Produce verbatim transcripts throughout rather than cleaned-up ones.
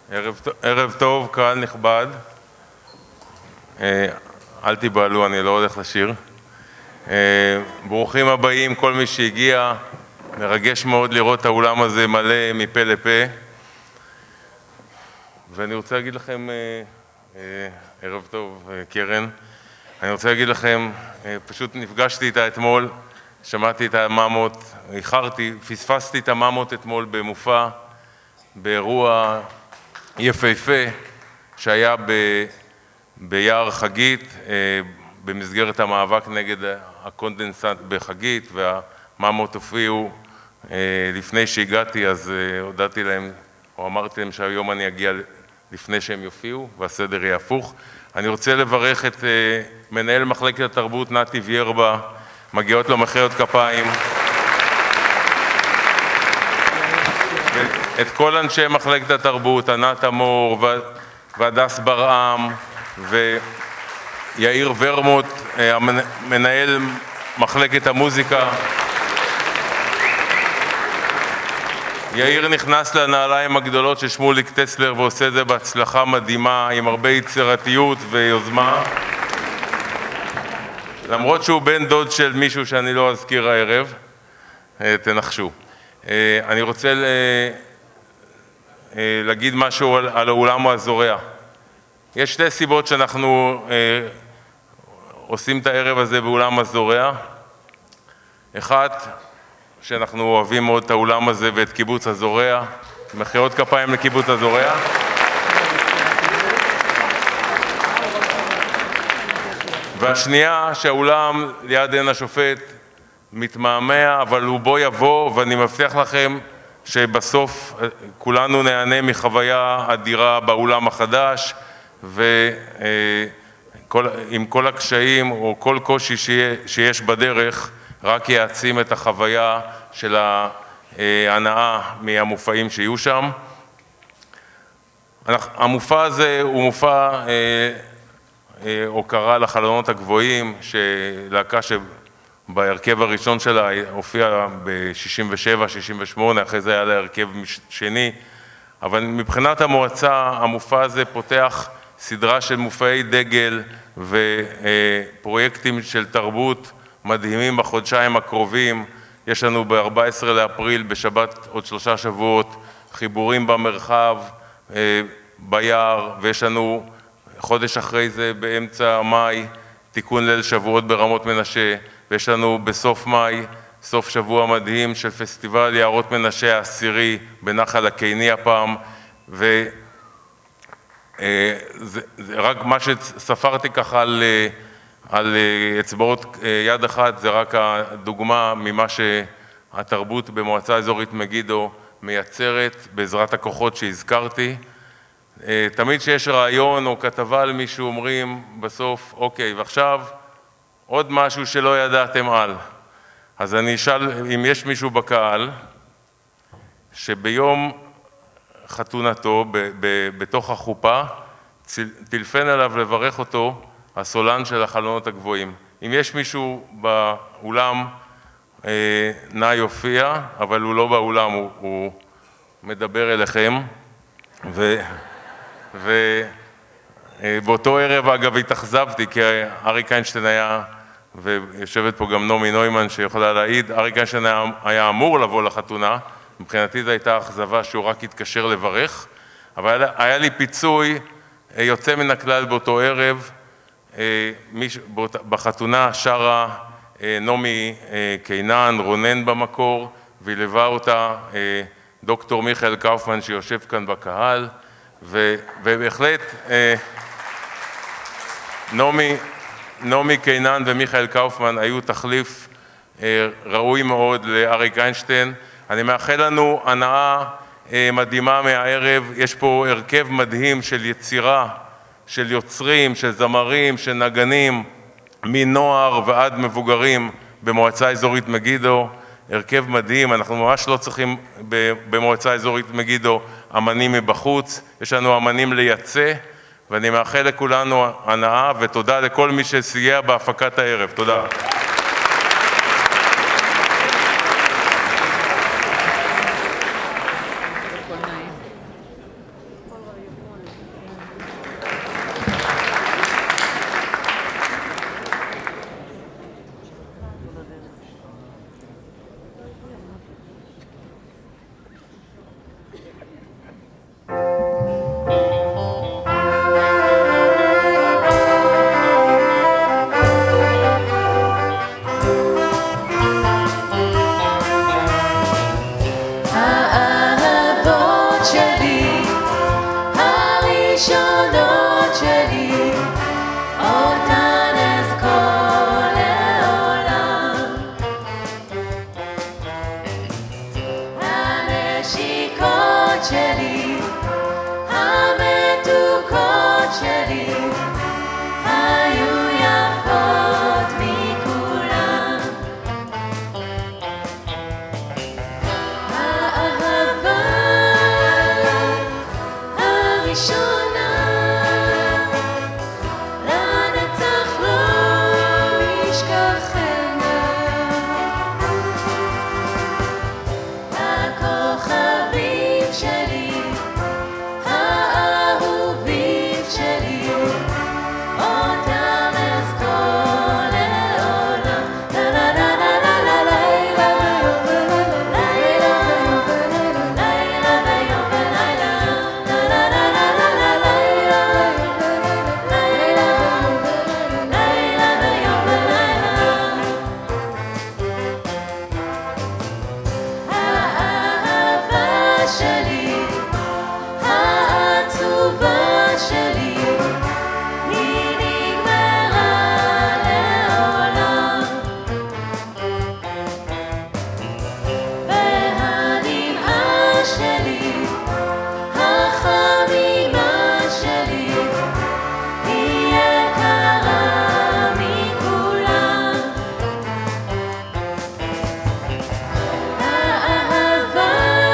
ערב, ערב טוב, קהל נכבד. אל תיבהלו, אני לא הולך לשיר. ברוכים הבאים, כל מי שהגיע. מרגש מאוד לראות את האולם הזה מלא מפה לפה. ואני רוצה להגיד לכם, ערב טוב, קרן. אני רוצה להגיד לכם, פשוט נפגשתי איתה אתמול, שמעתי את הממות, איחרתי, פספסתי את הממות אתמול במופע, באירוע יפהפה שהיה ב, ביער חגית, במסגרת המאבק נגד הקונדנסט בחגית, והממות הופיעו לפני שהגעתי, אז הודעתי להם, או אמרתי להם שהיום אני אגיע לפני שהם יופיעו, והסדר יהיה הפוך. אני רוצה לברך את מנהל מחלקת התרבות נתי ויירבה, מגיעות לו מחיאות כפיים. את כל אנשי מחלקת התרבות, ענת אמור והדס ברעם ויאיר ורמוט, מנהל מחלקת המוזיקה. יאיר נכנס לנעליים הגדולות של שמוליק טסלר ועושה את זה בהצלחה מדהימה, עם הרבה יצירתיות ויוזמה. למרות שהוא בן דוד של מישהו שאני לא אזכיר הערב, תנחשו. אני רוצה להגיד משהו על האולם הזורע. יש שתי סיבות שאנחנו עושים את הערב הזה באולם הזורע. אחת, שאנחנו אוהבים מאוד את האולם הזה ואת קיבוץ הזורע. מחיאות כפיים לקיבוץ הזורע. והשנייה, שהאולם ליד עין השופט מתמהמה, אבל הוא בוא יבוא, ואני מבטיח לכם שבסוף כולנו נהנה מחוויה אדירה באולם החדש, ועם כל הקשיים או כל קושי שיש בדרך, רק יעצים את החוויה של ההנאה מהמופעים שיהיו שם. המופע הזה הוא מופע הוקרה לחלונות הגבוהים, שלהקה שבהרכב הראשון שלה הופיעה ב-שישים ושבע שישים ושמונה, אחרי זה היה לה הרכב שני, אבל מבחינת המועצה המופע הזה פותח סדרה של מופעי דגל ופרויקטים של תרבות מדהימים בחודשיים הקרובים. יש לנו ב-ארבעה עשר לאפריל בשבת עוד שלושה שבועות חיבורים במרחב, ביער, ויש לנו חודש אחרי זה באמצע מאי תיקון ליל שבועות ברמות מנשה, ויש לנו בסוף מאי סוף שבוע מדהים של פסטיבל יערות מנשה העשירי בנחל הקיני הפעם, וזה רק מה שספרתי ככה על, על אצבעות יד אחת, זה רק הדוגמה ממה שהתרבות במועצה אזורית מגידו מייצרת בעזרת הכוחות שהזכרתי. תמיד שיש רעיון או כתבה על מישהו אומרים בסוף, אוקיי, ועכשיו עוד משהו שלא ידעתם על. אז אני אשאל אם יש מישהו בקהל שביום חתונתו ב- ב- בתוך החופה טלפן עליו לברך אותו הסולן של החלונות הגבוהים. אם יש מישהו באולם, אה, נא יופיע, אבל הוא לא באולם, הוא, הוא מדבר אליכם. ו... ובאותו ערב אגב התאכזבתי, כי אריק איינשטיין היה, ויושבת פה גם נעמי נוימן שיכולה להעיד, אריק איינשטיין היה, היה אמור לבוא לחתונה, מבחינתי זו הייתה אכזבה שהוא רק התקשר לברך, אבל היה לי פיצוי יוצא מן הכלל באותו ערב, בחתונה שרה נעמי קינן, רונן במקור, והיא אותה דוקטור מיכאל קאופמן שיושב כאן בקהל, ובהחלט נעמי, נעמי קינן ומיכאל קאופמן היו תחליף ראוי מאוד לאריק איינשטיין. אני מאחל לנו הנאה מדהימה מהערב. יש פה הרכב מדהים של יצירה, של יוצרים, של זמרים, של נגנים, מנוער ועד מבוגרים במועצה אזורית מגידו. הרכב מדהים, אנחנו ממש לא צריכים במועצה אזורית מגידו אמנים מבחוץ, יש לנו אמנים לייצא, ואני מאחל לכולנו הנאה, ותודה לכל מי שסייע בהפקת הערב. תודה. שלי, הראשונות שלי, אותן אזכור לעולם. הנשיקות שלי, המתוקות שלי, היו יפות מכולם. האהבה הראשונה לנצח לא נשכחנה. הכוכבים שלי, האהובים שלי, אותם אזכור לעולם. לילה ויום ולילה, לילה ויום ולילה, לילה ויום ולילה. האהבה שלי, העצובה שלי, היא נגמרה לעולם. והנמעה שלי, החמימה שלי, היא יקרה מכולם. האהבה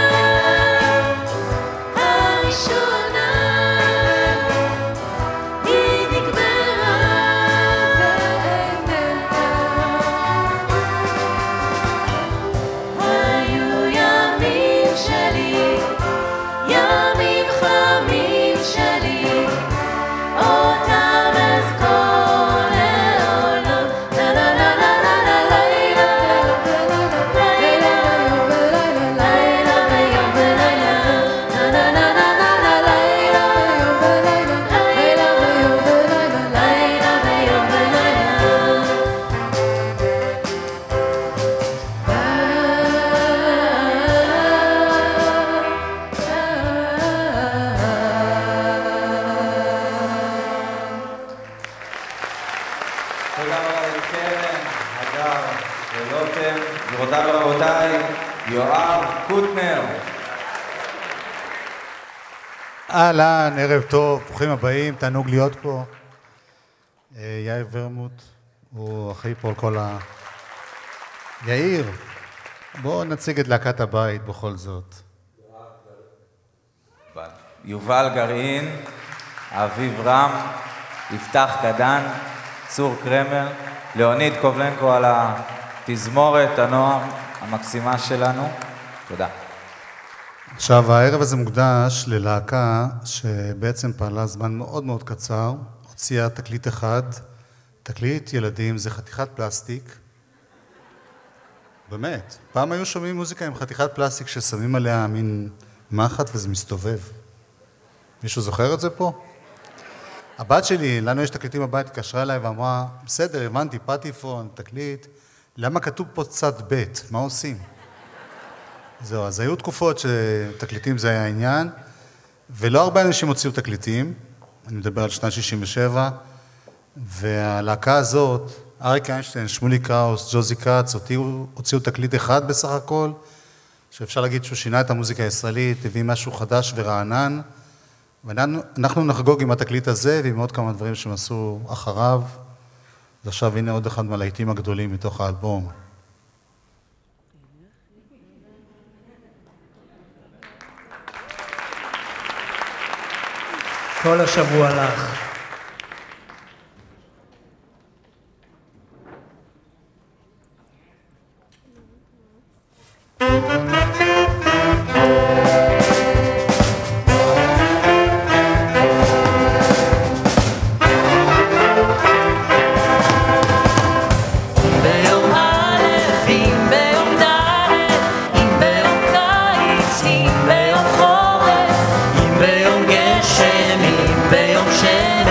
הראשונה, היא נגמרה ואיננה. היו ימים שלי, ימים חמים שלי, אותם אזכור לעולם. לילה לילה ויום ולילה, לילה ויום תודה רבה לקרן, הדר ולוטם. גבירותיי ורבותיי, יואב קוטנר. אהלן, ערב טוב, ברוכים הבאים, תענוג להיות פה. אה, יאיר ורמוט, הוא אחראי פה על כל ה... יאיר, בואו נציג את להקת הבית בכל זאת. יובל גרעין, אביב רם, יפתח קדן, צור קרמר, ליאוניד קובלנקו על התזמורת הנוער המקסימה שלנו. תודה. עכשיו, הערב הזה מוקדש ללהקה שבעצם פעלה זמן מאוד מאוד קצר, הוציאה תקליט אחד, תקליט ילדים, זה חתיכת פלסטיק. באמת, פעם היו שומעים מוזיקה עם חתיכת פלסטיק ששמים עליה מין מחט וזה מסתובב. מישהו זוכר את זה פה? הבת שלי, לנו יש תקליטים בבית, התקשרה אליי ואמרה, בסדר, הבנתי, פטיפון, תקליט, למה כתוב פה צד ב', מה עושים? זהו, אז היו תקופות שתקליטים זה היה העניין, ולא הרבה אנשים הוציאו תקליטים, אני מדבר על שנת שישים ושבע, והלהקה הזאת, אריק איינשטיין, שמולי קראוס, ג'וזי קאץ, הוציאו, הוציאו תקליט אחד בסך הכל, שאפשר להגיד שהוא שינה את המוזיקה הישראלית, הביא משהו חדש ורענן, ואנחנו נחגוג עם התקליט הזה ועם עוד כמה דברים שהם עשו אחריו. אז עכשיו הנה עוד אחד מהלהיטים הגדולים מתוך האלבום. כל השבוע לך. ביום גשם, ביום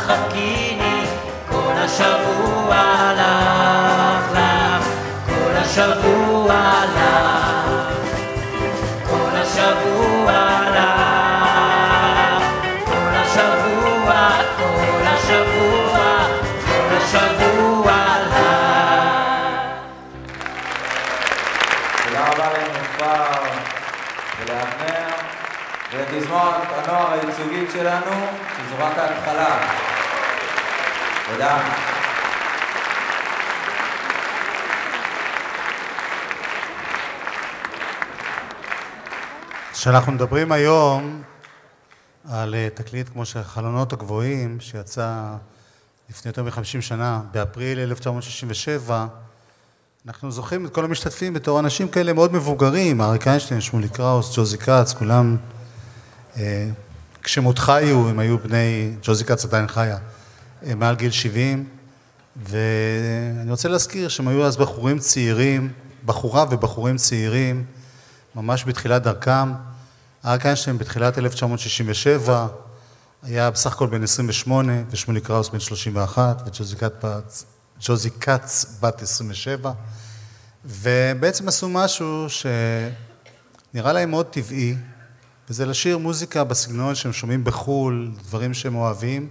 חכיני, כל השבוע לך לך, כל השבוע לך, כל השבוע לך, כל השבוע, כל השבוע, כל השבוע לך. תודה רבה למופר ולאבנר ולתזמורת הנוער הייצוגית שלנו, שזו רק ההתחלה. תודה. כשאנחנו מדברים היום על תקליט כמו שהחלונות הגבוהים, שיצא לפני יותר מ-חמישים שנה, באפריל אלף תשע מאות שישים ושבע, אנחנו זוכרים את כל המשתתפים בתור אנשים כאלה מאוד מבוגרים, אריק איינשטיין, שמוליק קראוס, ג'וזי קאץ, כולם, אה, כשמות חיו, הם היו בני, ג'וזי קאץ עדיין חיה, אה, מעל גיל שבעים, ואני רוצה להזכיר שהם היו אז בחורים צעירים, בחורה ובחורים צעירים, ממש בתחילת דרכם. אריק איינשטיין בתחילת אלף תשע מאות שישים ושבע, היה בסך הכל בן עשרים ושמונה, ושמוליק קראוס בן שלושים ואחת, וג'וזי קאץ, ג'וזי קאץ בת עשרים ושבע, ובעצם עשו משהו שנראה להם מאוד טבעי, וזה לשיר מוזיקה בסגנון שהם שומעים בחול, דברים שהם אוהבים,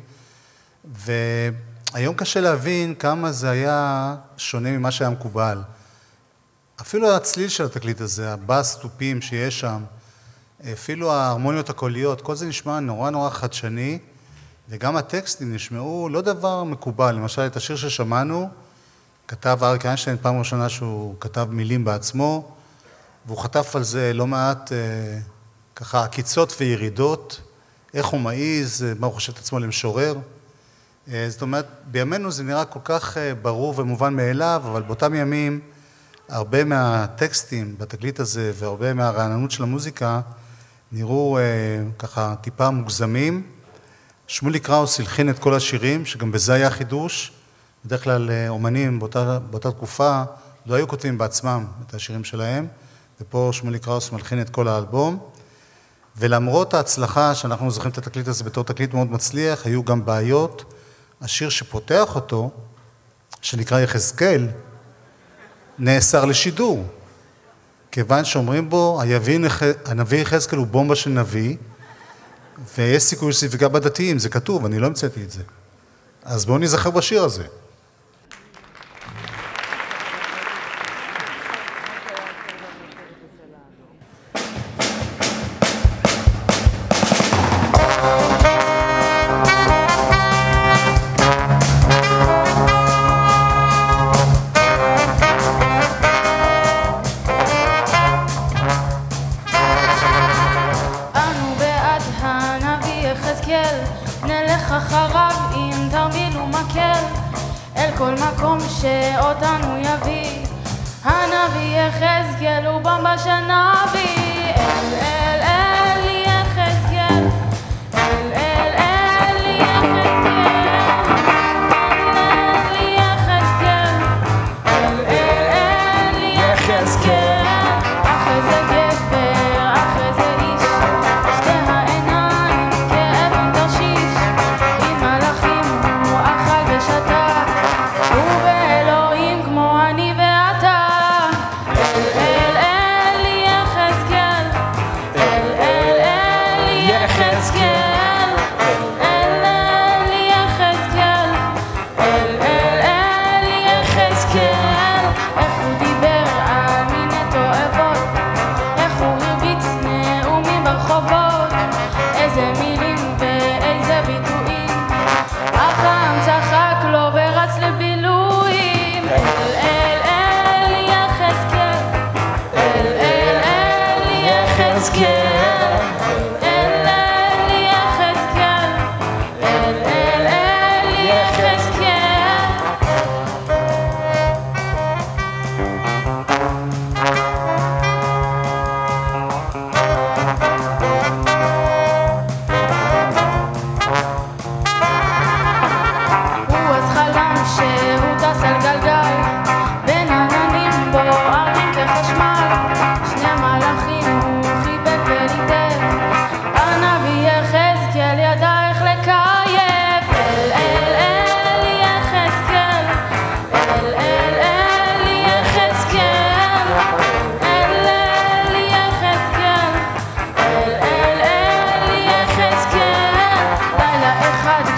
והיום קשה להבין כמה זה היה שונה ממה שהיה מקובל. אפילו הצליל של התקליט הזה, הבאס טופים שיש שם, אפילו ההרמוניות הקוליות, כל זה נשמע נורא נורא חדשני, וגם הטקסטים נשמעו לא דבר מקובל. למשל, את השיר ששמענו, כתב אריק איינשטיין פעם ראשונה שהוא כתב מילים בעצמו, והוא חטף על זה לא מעט אה, ככה עקיצות וירידות, איך הוא מעיז, מה הוא חושב את עצמו למשורר. אה, זאת אומרת, בימינו זה נראה כל כך אה, ברור ומובן מאליו, אבל באותם ימים, הרבה מהטקסטים בתקליט הזה והרבה מהרעננות של המוזיקה נראו אה, ככה טיפה מוגזמים. שמוליק קראוס הלחין את כל השירים, שגם בזה היה חידוש. בדרך כלל אומנים באותה, באותה תקופה לא היו כותבים בעצמם את השירים שלהם, ופה שמוליק קראוס מלחין את כל האלבום. ולמרות ההצלחה שאנחנו זוכרים את התקליט הזה בתור תקליט מאוד מצליח, היו גם בעיות. השיר שפותח אותו, שנקרא יחזקאל, נאסר לשידור, כיוון שאומרים בו, הנביא יחזקאל הוא בומבה של נביא, ויש סיכוי שזה יפגע בדתיים, זה כתוב, אני לא המצאתי את זה. אז בואו נזכר בשיר הזה.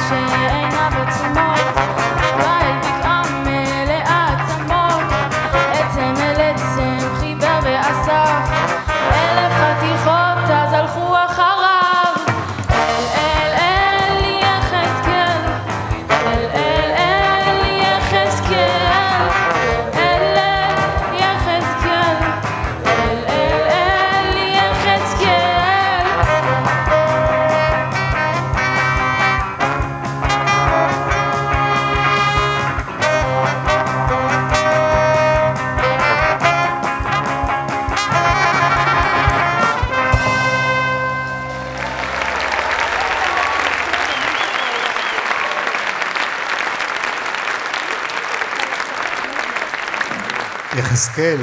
שעיניו עצומות, בא אל בקעה מלאה עצמות, עצם אל עצם חיבר ואסף, אלף חתיכות אז הלכו אחריו. אל אל אל יחזקאל, אל אל אל יחזקאל, אל אל יחזקאל, אל אל אל יחזקאל. יחזקאל.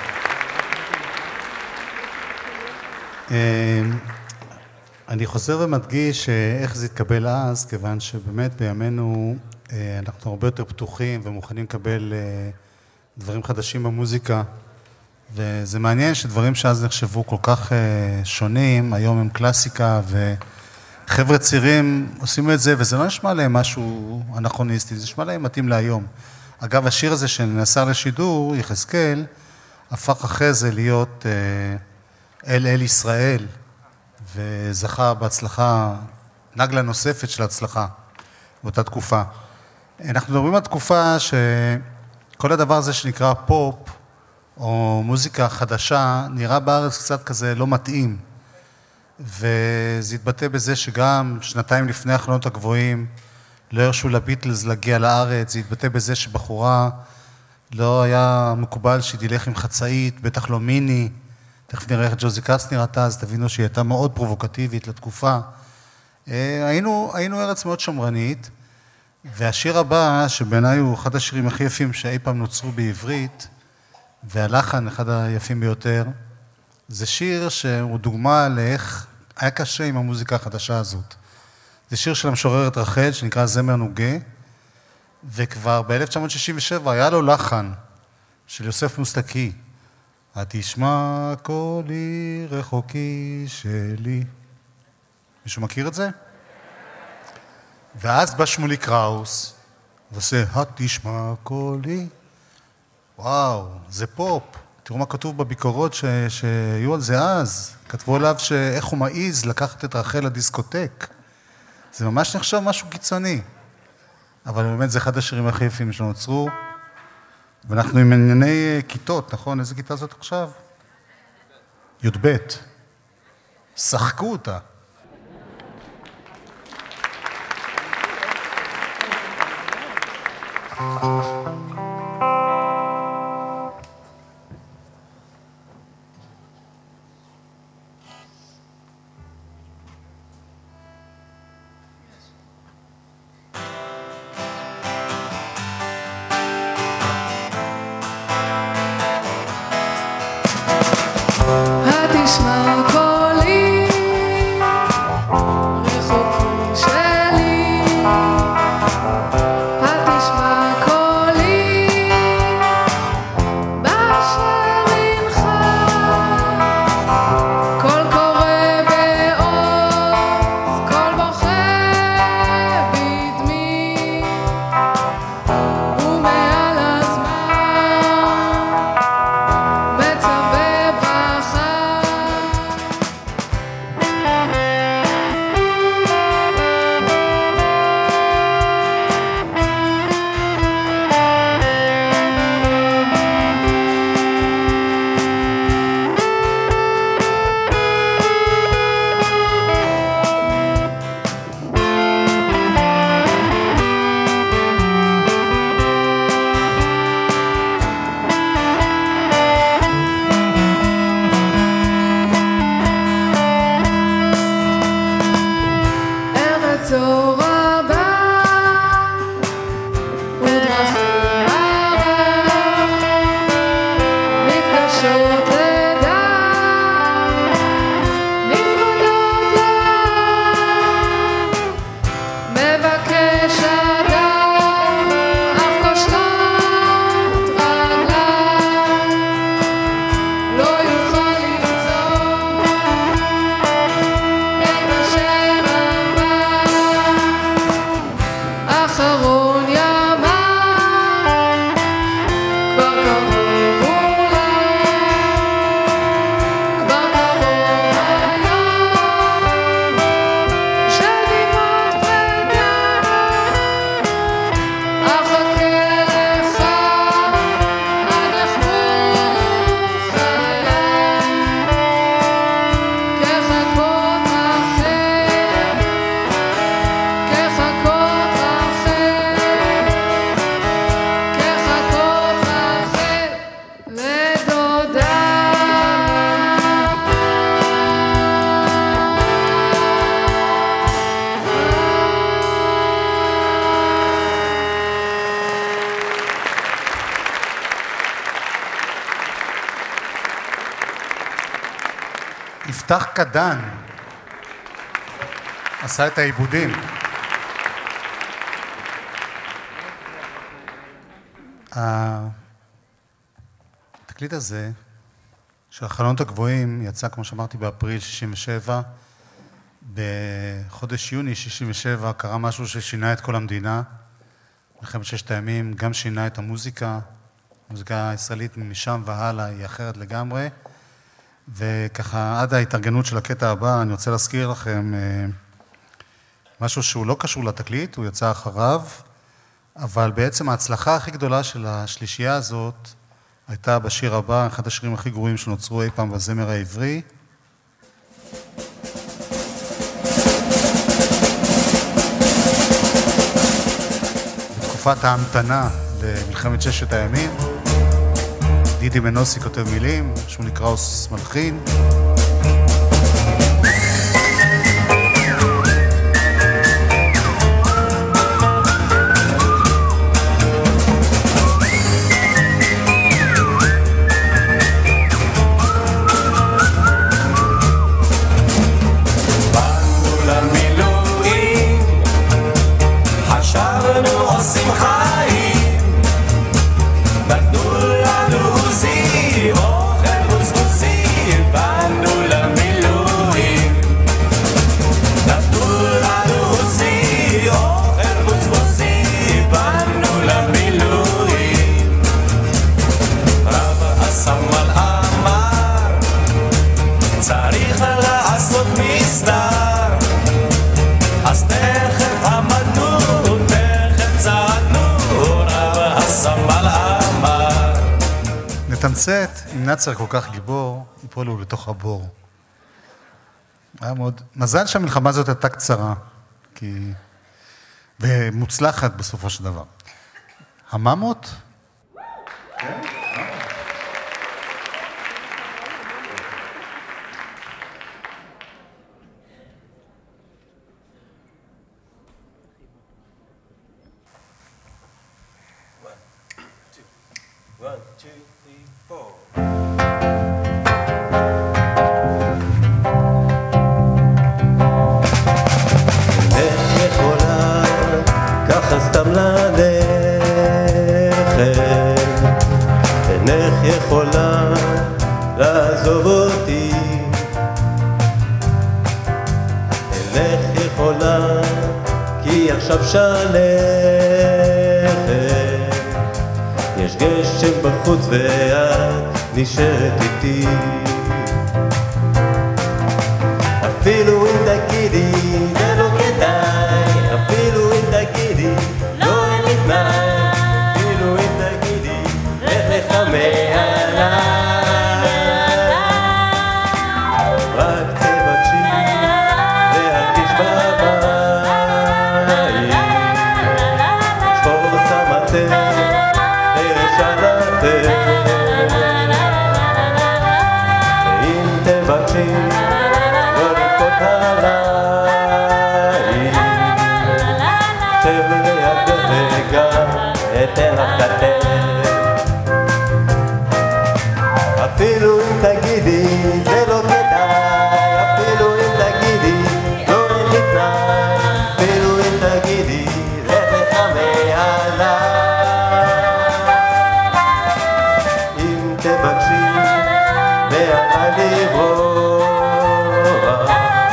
אני חוזר ומדגיש איך זה התקבל אז, כיוון שבאמת בימינו אנחנו הרבה יותר פתוחים ומוכנים לקבל דברים חדשים במוזיקה, וזה מעניין שדברים שאז נחשבו כל כך שונים, היום הם קלאסיקה, וחבר'ה צעירים עושים את זה, וזה לא נשמע להם משהו אנכרוניסטי, זה נשמע להם מתאים להיום. אגב, השיר הזה שנעשה לשידור, יחזקאל, הפך אחרי זה להיות אל אל ישראל, וזכה בהצלחה, נגלה נוספת של הצלחה באותה תקופה. אנחנו מדברים על תקופה שכל הדבר הזה שנקרא פופ, או מוזיקה חדשה, נראה בארץ קצת כזה לא מתאים, וזה התבטא בזה שגם שנתיים לפני החלונות הגבוהים, לא הרשו לביטלס להגיע לארץ, זה התבטא בזה שבחורה לא היה מקובל שהיא תלך עם חצאית, בטח לא מיני, תכף נראה איך ג'וזי קאץ נראתה, אז תבינו שהיא הייתה מאוד פרובוקטיבית לתקופה. היינו, היינו ארץ מאוד שמרנית, והשיר הבא, שבעיניי הוא אחד השירים הכי יפים שאי פעם נוצרו בעברית, והלחן אחד היפים ביותר, זה שיר שהוא דוגמה לאיך היה קשה עם המוזיקה החדשה הזאת. זה שיר של המשוררת רחל, שנקרא זמר נוגה, וכבר ב-אלף תשע מאות שישים ושבע היה לו לחן של יוסף מוסטקי. התשמע קולי רחוקי שלי. מישהו מכיר את זה? ואז בא שמולי קראוס, ועושה התשמע קולי. וואו, זה פופ. תראו מה כתוב בביקורות ש... שהיו על זה אז. כתבו עליו שאיך הוא מעיז לקחת את רחל לדיסקוטק. זה ממש נחשב משהו קיצוני, אבל באמת זה אחד השירים הכי יפים שנוצרו, ואנחנו עם ענייני כיתות, נכון? איזה כיתה זאת עכשיו? י"ב. שחקו אותה. התשמע קולי רחוקי שלי, התשמע קולי באשר אינך, קול קורא בעוז, קול בוכה בדמי, ומעל הזמן מצווה ברכה. יפתח קדן עשה את העיבודים. התקליט הזה של החלונות הגבוהים יצא, כמו שאמרתי, באפריל שישים ושבע. בחודש יוני שישים ושבע קרה משהו ששינה את כל המדינה. מלחמת ששת הימים גם שינה את המוזיקה. המוזיקה הישראלית משם והלאה היא אחרת לגמרי. וככה, עד ההתארגנות של הקטע הבא, אני רוצה להזכיר לכם משהו שהוא לא קשור לתקליט, הוא יצא אחריו, אבל בעצם ההצלחה הכי גדולה של השלישייה הזאת הייתה בשיר הבא, אחד השירים הכי גרועים שנוצרו אי פעם בזמר העברי. בתקופת ההמתנה למלחמת ששת הימים, דידי מנוסי כותב מילים, שהוא נקרא אוס מלחין. נתמצת, אם נצר כל כך גיבור, ייפול לו לתוך הבור. היה מאוד... מזל שהמלחמה הזאת הייתה קצרה, כי... ומוצלחת בסופו של דבר. הממות? כן, יש גשם בחוץ ואת נשארת איתי, אפילו אם תגידי זה לא כדאי, אפילו אם תגידי לא אין לי תנאי, אפילו אם תגידי לך לך מעליי, רק תבקשי להרגיש בבית, שפור צמתך ואם תבקשי לא לבכות עליי, שב לידך וגם אתן לך כתף, אפילו אם תגידי זה לא כדאי, אפילו אם תגידי לא אין לי תנאי, אפילו אם תגידי לך לך מעליי, תבקשי ועלי לברוח,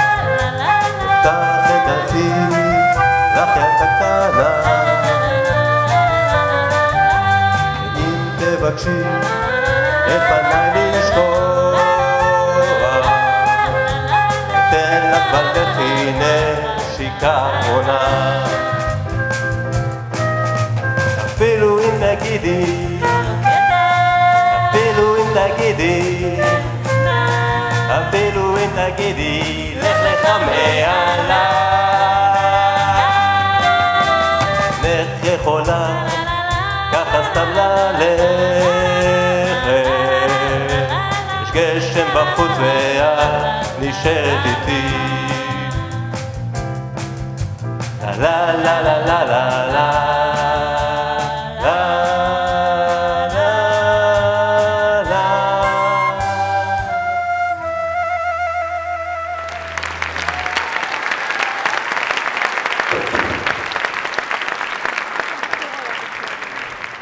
פתח את הציץ לך יד הקטנה, אם תבקשי את פניי לשכוח, תן לך בלכי נשיקה אחרונה, אפילו אם תגידי אפילו אם תגידי, אפילו אם תגידי, לך לך מעליי, לך יכולה, ככה סתם ללכת, יש גשם בחוץ ואת נשארת איתי, לה לה לה לה לה לה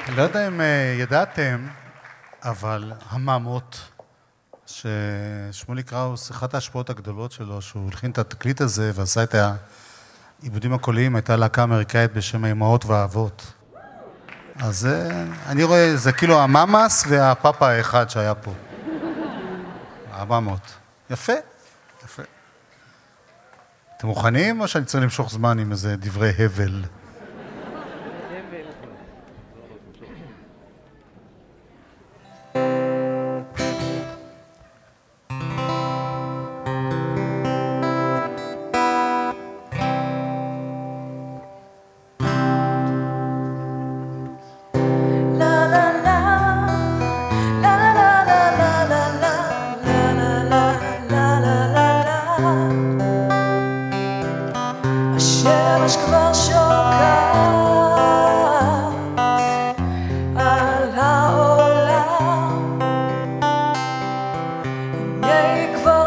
אני לא יודע אם אה, ידעתם, אבל הממות, ששמולי קראוס, אחת ההשפעות הגדולות שלו, שהוא הלחין את התקליט הזה ועשה את העיבודים הקוליים, הייתה להקה אמריקאית בשם האימהות והאבות. אז אה, אני רואה, זה כאילו הממאס והפאפה האחד שהיה פה. הממות. יפה, יפה. אתם מוכנים או שאני צריך למשוך זמן עם איזה דברי הבל? השמש כבר שוקעת על העולם, הנה היא כבר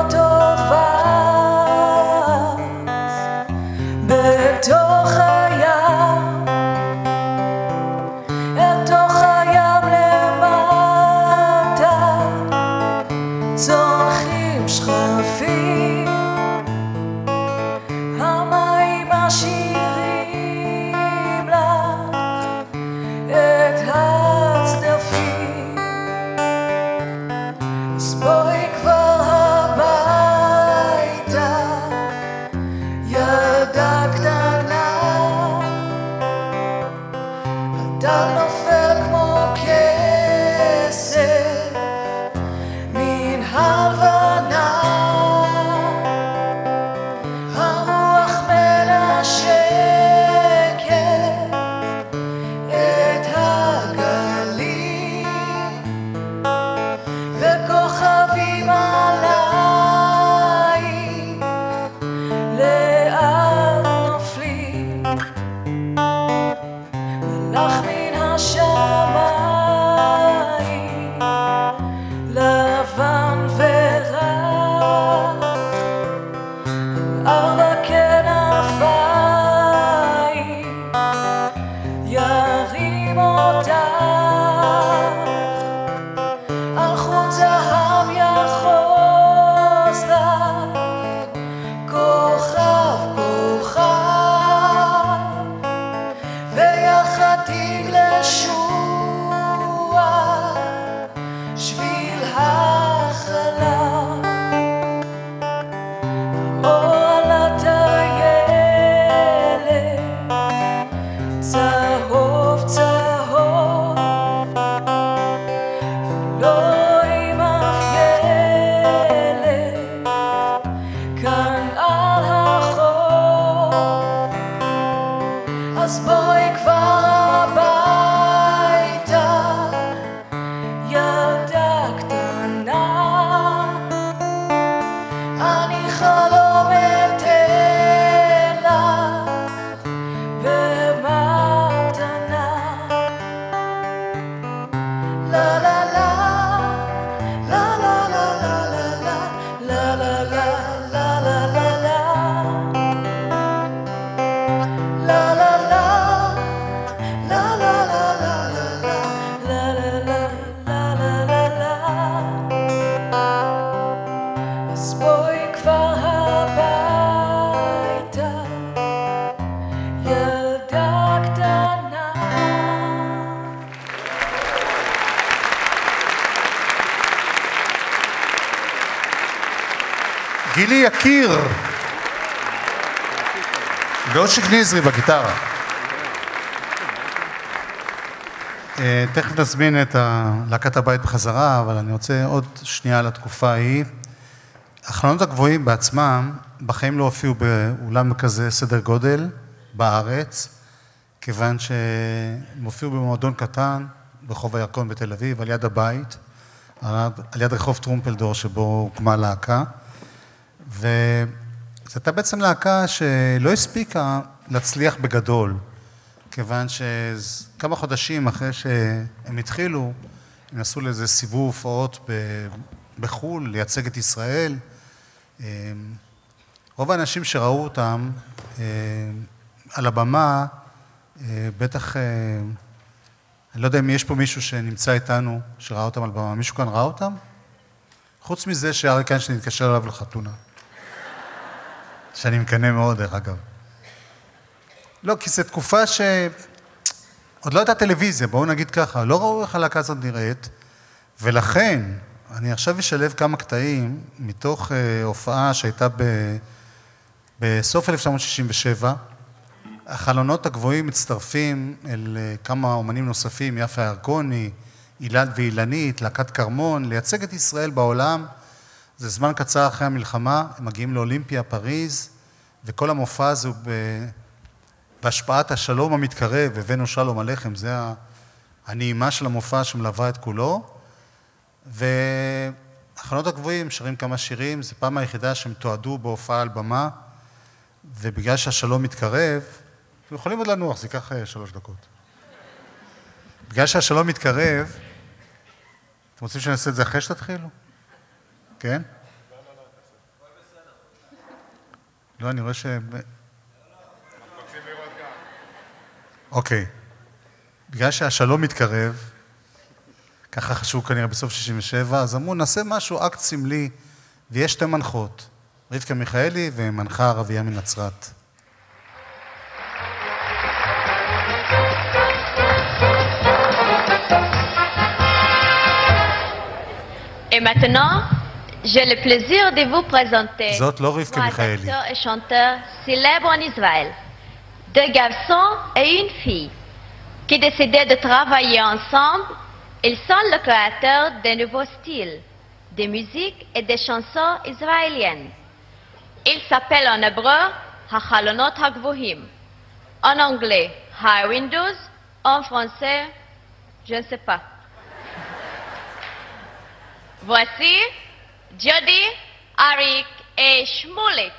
טובה בתוך הים, אל תוך הים למטה צונחים שכפים, המים משאירים לך את הצדפים, אז בואי כבר הביתה ילדה קטנה, הטל נופל כמו כסף מן הלבנה, הרוח מנשקת את הגלים, וכוכבים עלייך לאט נופלים, מלאך מן השמיים לבן ורח, ארבע כנפיים ירים אותך, על חוט זהב יחוז לך כוכב כוכב, ויחד תגלשו על שביל החלב, או על הטיילת צהוב צהוב, ולא עם אף ילד כאן על החוף, אז בואי כבר הביתה ילדה קטנה, אני חלום אתן לך במתנה, לה לה לה לה לה לה לה לה לה לה לה לה לה לה לה לה לה אז בואי כבר הביתה ילדה קטנה. גילי יקיר, ואושיק נזרי בגיטרה. אה, תכף נזמין את להקת הבית בחזרה, אבל אני רוצה עוד שנייה על התקופה ההיא. החלונות הגבוהים בעצמם בחיים לא הופיעו באולם כזה סדר גודל בארץ, כיוון שהם הופיעו במועדון קטן ברחוב הירקון בתל אביב, על יד הבית, על יד רחוב טרומפלדור שבו הוקמה להקה. וזו הייתה בעצם להקה שלא הספיקה להצליח בגדול, כיוון שכמה חודשים אחרי שהם התחילו, הם נסו לאיזה סיבוב הופעות בחו"ל, לייצג את ישראל. רוב האנשים שראו אותם על הבמה, בטח אני לא יודע אם יש פה מישהו שנמצא איתנו, שראה אותם על במה. מישהו כאן ראה אותם? חוץ מזה שאריק איינשטיין התקשר אליו לחתונה. שאני מקנא מאוד, דרך אגב. לא, כי זו תקופה ש... עוד לא הייתה טלוויזיה, בואו נגיד ככה, לא ראו איך הלהקה הזאת נראית, ולכן, אני עכשיו אשלב כמה קטעים מתוך uh, הופעה שהייתה ב... בסוף אלף תשע מאות שישים ושבע, החלונות הגבוהים מצטרפים אל uh, כמה אומנים נוספים, יפה ירקוני, אילן ואילנית, להקת קרמון, לייצג את ישראל בעולם. זה זמן קצר אחרי המלחמה, הם מגיעים לאולימפיה, פריז, וכל המופע הזה הוא ב... בהשפעת השלום המתקרב, הבאנו שלום עליכם, זה הנעימה של המופע שמלווה את כולו. והחלונות הגבוהים שרים כמה שירים, זו פעם היחידה שהם תועדו בהופעה על במה, ובגלל שהשלום מתקרב, אתם יכולים עוד לנוח, זה ייקח שלוש דקות. בגלל שהשלום מתקרב, אתם רוצים שנעשה את זה אחרי שתתחילו? כן? לא, אני רואה ש... אוקיי. בגלל שהשלום מתקרב, ככה חשוב כנראה בסוף שישים ושבע, אז אמרו, נעשה משהו, אקט סמלי, ויש שתי מנחות, רבקה מיכאלי ומנחה ערבייה מנצרת. Et maintenant, j'ai le plaisir de vous présenter זאת לא רבקה trois מיכאלי. acteurs et chanteurs célèbres en Israël, deux garçons et une fille, qui décidaient de travailler ensemble. Ils sont le créateur d'un nouveau style de musique et de chansons israéliennes. Ils s'appellent en hébreu Hachalonot HaGvuhim, en anglais High Windows, en français, je ne sais pas. Voici Jody, Arik et Shmulik.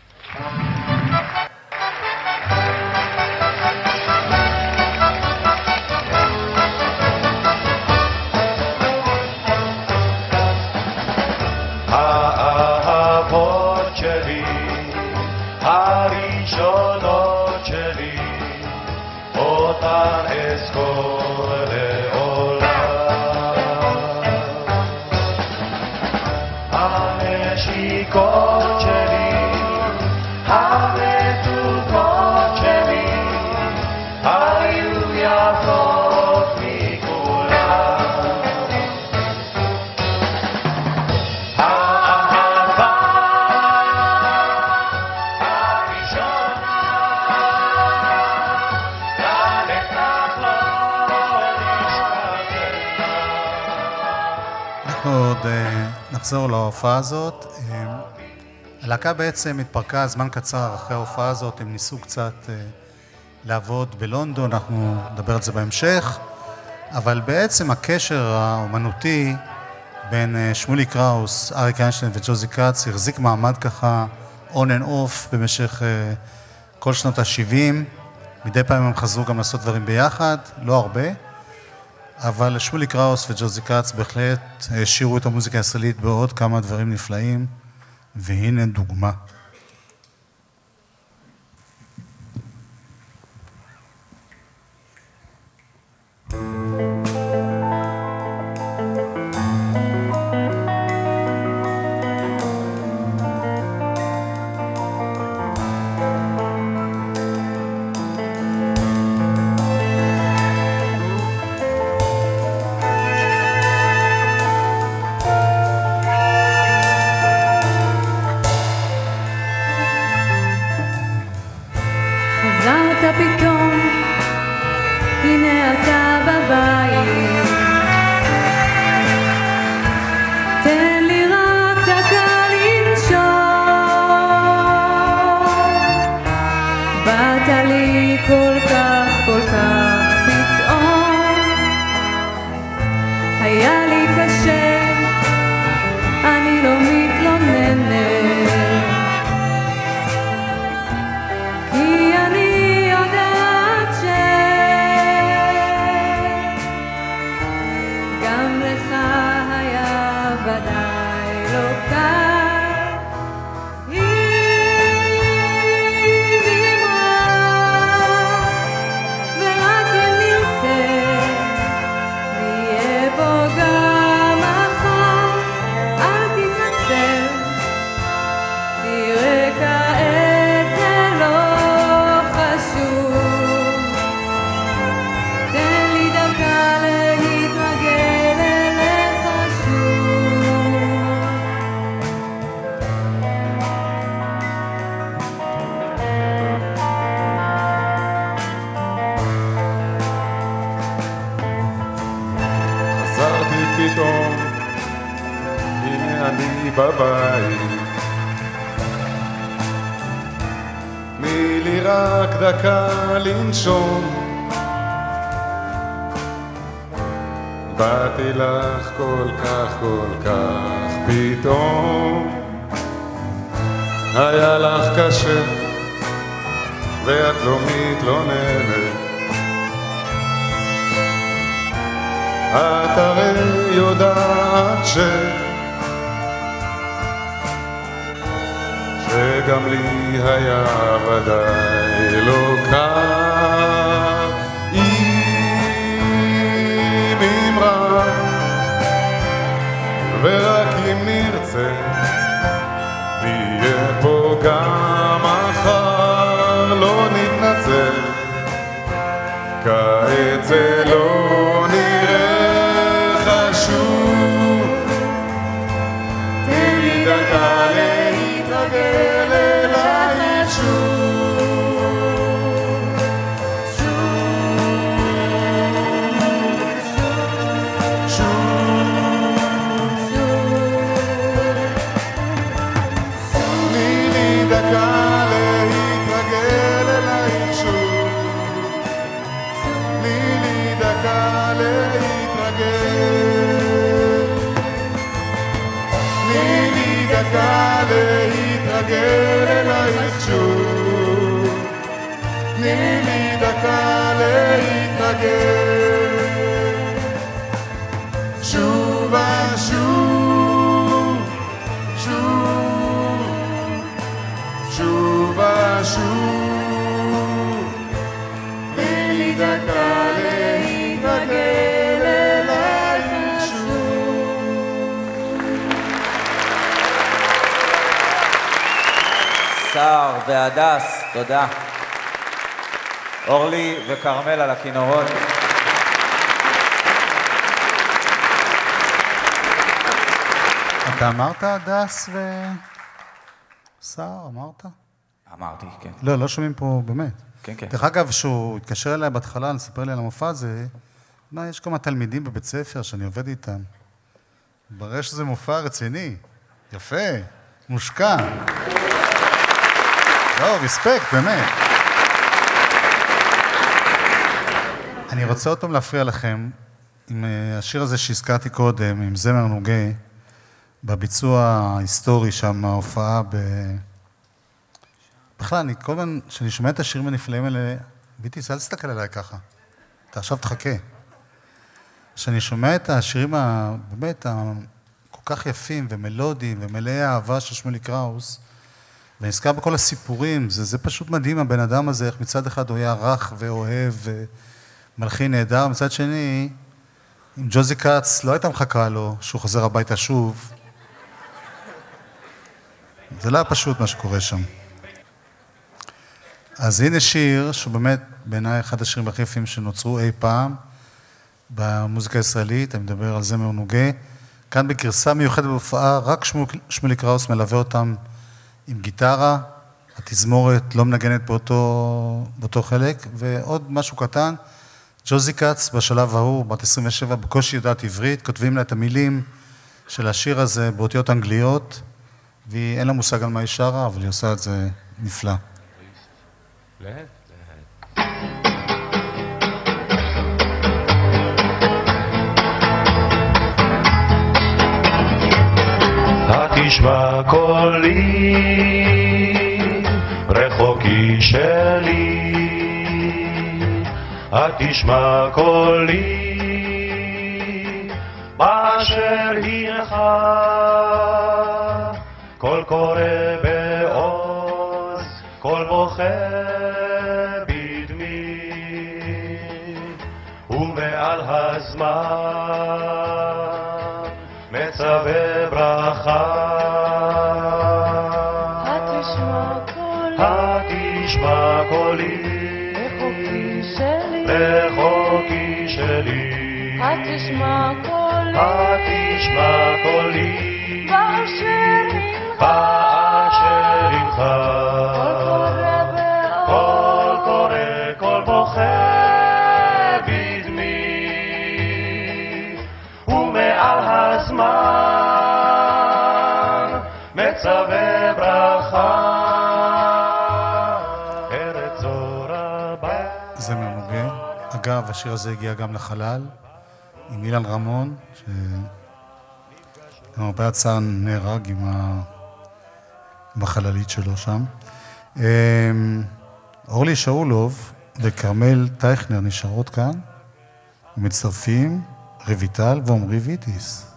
האהבות שלי, הראשונות שלי, אותן אזכור לעולם. הנשיקות שלי, המתוקות שלי, היו יפות מכולם. אנחנו עוד נחזור להופעה הזאת. הלהקה בעצם התפרקה זמן קצר אחרי ההופעה הזאת, הם ניסו קצת לעבוד בלונדון, אנחנו נדבר על זה בהמשך, אבל בעצם הקשר האומנותי בין שמולי קראוס, אריק איינשטיין וג'וזי קאץ החזיק מעמד ככה on and off במשך כל שנות ה-שבעים, מדי פעם הם חזרו גם לעשות דברים ביחד, לא הרבה, אבל שמולי קראוס וג'וזי קאץ בהחלט השאירו את המוזיקה הישראלית בעוד כמה דברים נפלאים, והנה דוגמה. לי בבית. תני לי רק דקה לנשום, באתי לך כל כך כל כך פתאום. היה לך קשה ואת לא מתלוננת, את הרי יודעת ש... שגם לי היה ודאי לא קל. אם אמרה ורק אם נרצה נהיה פה גם מחר, לא נתנצל, כעת זה לא נראה חשוב. תן לי דקה להתרגל אלייך שוב, שוב, תני לי דקה להתרגל אלייך שוב, תני לי דקה להתרגל, תני לי דקה להתרגל אלייך שוב, תני לי דקה להתרגל שוב ושוב, שוב, שוב ושוב, תני לי דקה להתרגל אלייך שוב. סער והדס, תודה. אורלי וכרמל על הכינורות. אתה אמרת הדס וסער, אמרת? אמרתי, כן. לא, לא שומעים פה באמת. כן, כן. דרך אגב, שהוא התקשר אליי בהתחלה, לספר לי על המופע הזה, מה, יש כמה תלמידים בבית ספר שאני עובד איתם. ברר שזה מופע רציני. יפה, מושקע. לא, ריספקט, באמת. אני רוצה עוד פעם להפריע לכם עם השיר הזה שהזכרתי קודם, עם זמר נוגה, בביצוע ההיסטורי שם, ההופעה ב... בכלל, אני כל הזמן, כשאני שומע את השירים הנפלאים האלה, ביטיס, אל תסתכל עליי ככה. אתה עכשיו תחכה. כשאני שומע את השירים באמת כל כך יפים ומלודיים ומלאי אהבה של שמולי קראוס, ונזכר בכל הסיפורים, זה, זה פשוט מדהים, הבן אדם הזה, איך מצד אחד הוא היה רך ואוהב ומלחין נהדר, מצד שני, עם ג'וזי קאץ לא הייתה מחכה לו שהוא חוזר הביתה שוב. זה לא היה פשוט מה שקורה שם. אז הנה שיר, שהוא באמת בעיניי אחד השירים הכי יפים שנוצרו אי פעם במוזיקה הישראלית, אני מדבר על זמר נוגה. כאן בגרסה מיוחדת בהופעה, רק שמולי קראוס מלווה אותם עם גיטרה, התזמורת לא מנגנת באותו, באותו חלק, ועוד משהו קטן, ג'וזי קאץ בשלב ההוא, בת עשרים ושבע, בקושי יודעת עברית, כותבים לה את המילים של השיר הזה באותיות אנגליות, והיא אין לה מושג על מה היא שרה, אבל היא עושה את זה נפלא. התשמע קולי, רחוקי שלי, התשמע קולי, באשר עירך, קול קורא בעוז, קול בוכה בדמי, ומעל הזמן מצווה ברכה. התשמע קולי, התשמע קולי, רחוקי שלי, רחוקי שלי, התשמע קולי, התשמע קולי, באשר באשר עמך, קול קורא קול קורא, בעוז, קול בוכה בדמי, ומעל הזמן פסע וברכה, ארץ זו רבה. זה ממוגן. אגב, השיר הזה הגיע גם לחלל, עם אילן רמון, למרבה הצער נהרג עם ה... בחללית שלו שם. אורלי שאולוב וכרמל טייכנר נשארות כאן, ומצטרפים רויטל ועומרי ויטיס.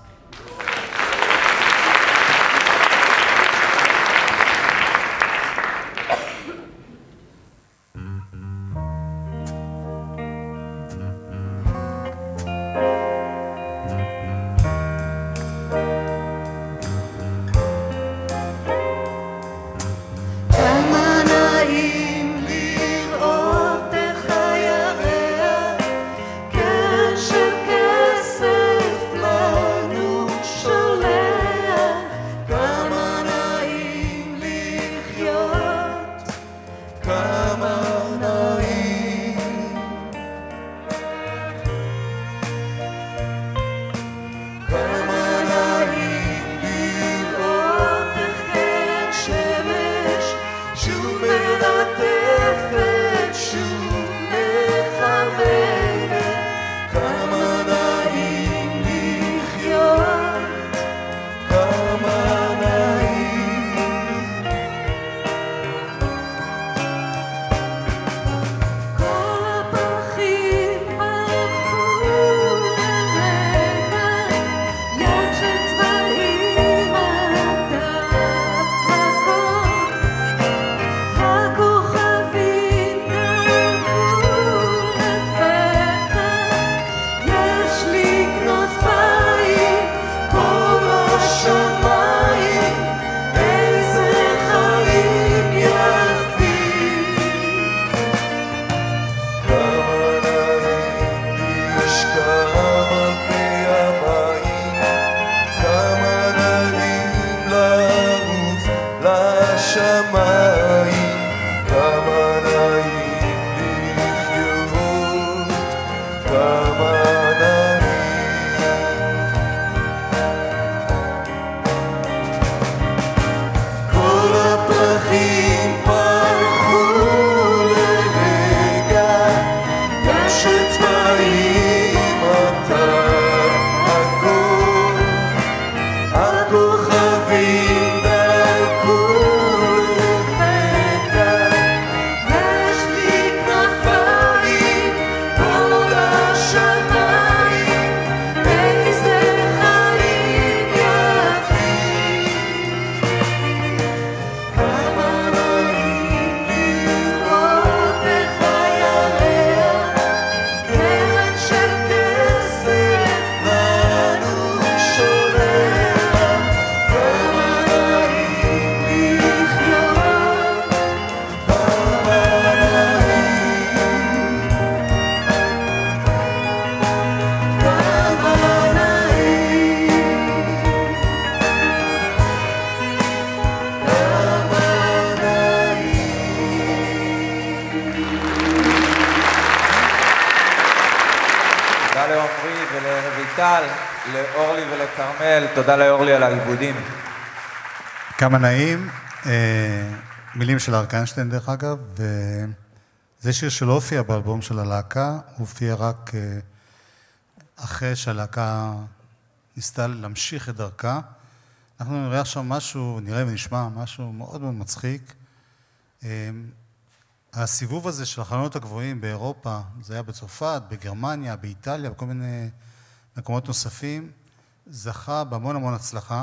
כמה נעים לראות איך הירח, קרן של כסף לנו שולח, כמה נעים לחיות, כמה נעים, כמה נעים לראות איך קרן שמש שוב מלטפת, שוב מחממת, כמה נעים לחיות, כמה נעים. כל הפרחים פרחו לרגע, יד של צבעים על הדף מקום, הכוכבים דרכו לפתע, יש לי כנפיים כמו השמיים, איזה חיים יפים. כמה נעים לשכב על פני המים, כמה נעים לעוף לשמיים, כמה נעים לחיות, כמה נעים. כל הפרחים פרחו לרגע, גם שצבעים עטף הכל, הכוכבים דרכו לפתע, יש לי כנפיים כמו לשמיים, איזה חיים יפים. כמה נעים לראות איך הירח, קרן של כסף לנו שולח, כמה נעים לחיות, כמה נעים, כמה נעים, כמה נעים. תודה לעומרי ולרויטל, לאורלי ולכרמל, תודה לאורלי על העיבודים. כמה נעים, אה, מילים של אריק איינשטיין דרך אגב, וזה שיר שלא הופיע באלבום של הלהקה, הוא הופיע רק אה, אחרי שהלהקה ניסתה להמשיך את דרכה. אנחנו נראה עכשיו משהו, נראה ונשמע משהו מאוד מאוד מצחיק. אה, הסיבוב הזה של החלונות הגבוהים באירופה, זה היה בצרפת, בגרמניה, באיטליה, בכל מיני מקומות נוספים, זכה בהמון המון הצלחה,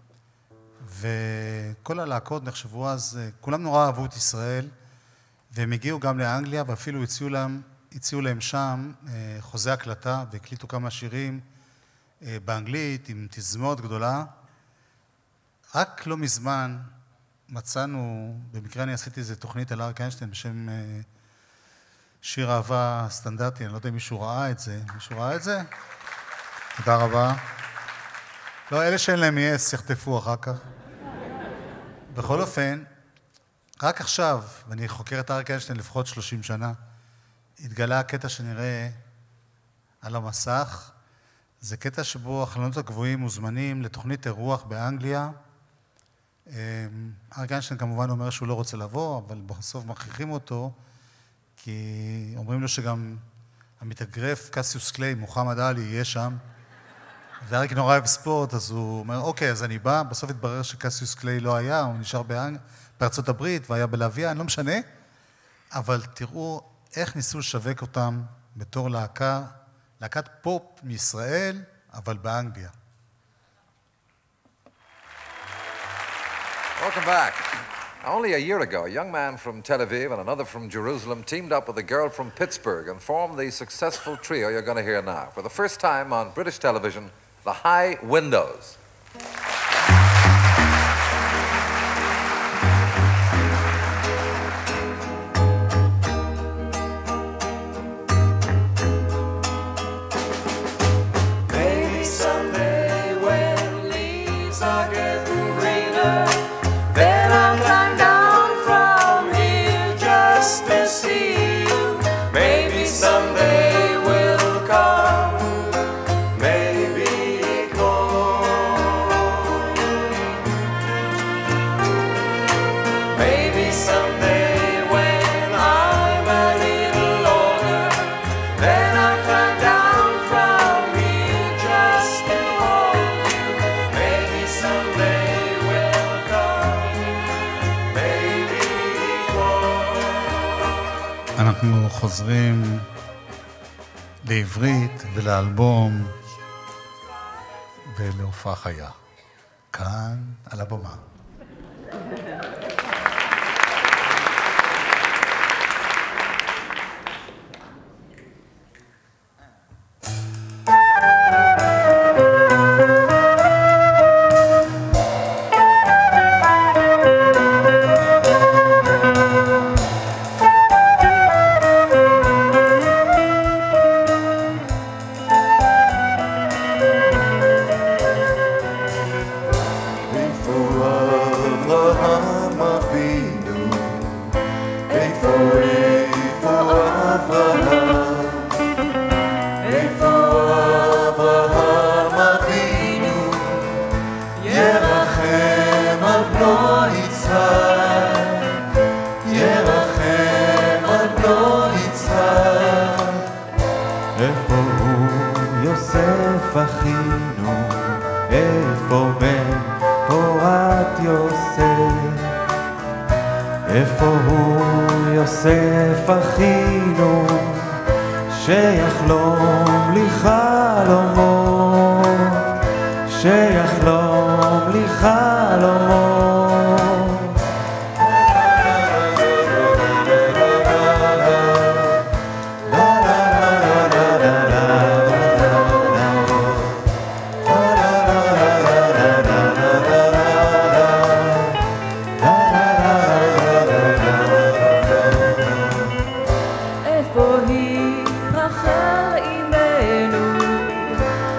וכל הלהקות נחשבו אז, כולם נורא אהבו את ישראל, והם הגיעו גם לאנגליה, ואפילו הציעו להם, הציעו להם שם חוזה הקלטה, והקליטו כמה שירים באנגלית עם תזמורת גדולה. רק לא מזמן מצאנו, במקרה אני עשיתי איזו תוכנית על אריק איינשטיין בשם שיר אהבה סטנדרטי, אני לא יודע אם מישהו ראה את זה. מישהו ראה את זה? תודה רבה. לא, אלה שאין להם יס, יחטפו אחר כך. בכל אופן, רק עכשיו, ואני חוקר את אריק איינשטיין לפחות שלושים שנה, התגלה הקטע שנראה על המסך. זה קטע שבו החלונות הגבוהים מוזמנים לתוכנית אירוח באנגליה, אריק איינשטיין כמובן אומר שהוא לא רוצה לבוא, אבל בסוף מכריחים אותו, כי אומרים לו שגם המתאגרף קסיוס קליי, מוחמד עלי, יהיה שם, ואריק נורא אוהב ספורט, אז הוא אומר, אוקיי, אז אני בא, בסוף התברר שקסיוס קליי לא היה, הוא נשאר באנג... בארצות הברית והיה בלוויין, לא משנה, אבל תראו איך ניסו לשווק אותם בתור להקה, להקת פופ מישראל, אבל באנגליה. Welcome back. Only a year ago, a young man from Tel Aviv and another from Jerusalem teamed up with a girl from Pittsburgh and formed the successful trio you're going to hear now. For the first time on British television, the High Windows. Maybe someday when leaves are getting greener, then I'll climb down from here just to see you. Maybe someday we'll come, maybe it won't. Maybe someday when I'm a little older, then I'll climb down from here just to hold you. Maybe someday we'll come, maybe it won't. אנחנו חוזרים לעברית ולאלבום ולהופעה חיה. כאן על הבמה. איפה אברהם אבינו? איפה, איפה אברהם? איפה אברהם אבינו? ירחם על בנו יצחק, ירחם על בנו יצחק. איפה הוא יוסף אחינו? איפה בן פורת יוסף? איפה הוא יוסף אחינו? שיחלום לי חלומות, שיחלום לי חלומות. איפה היא רחל אימנו?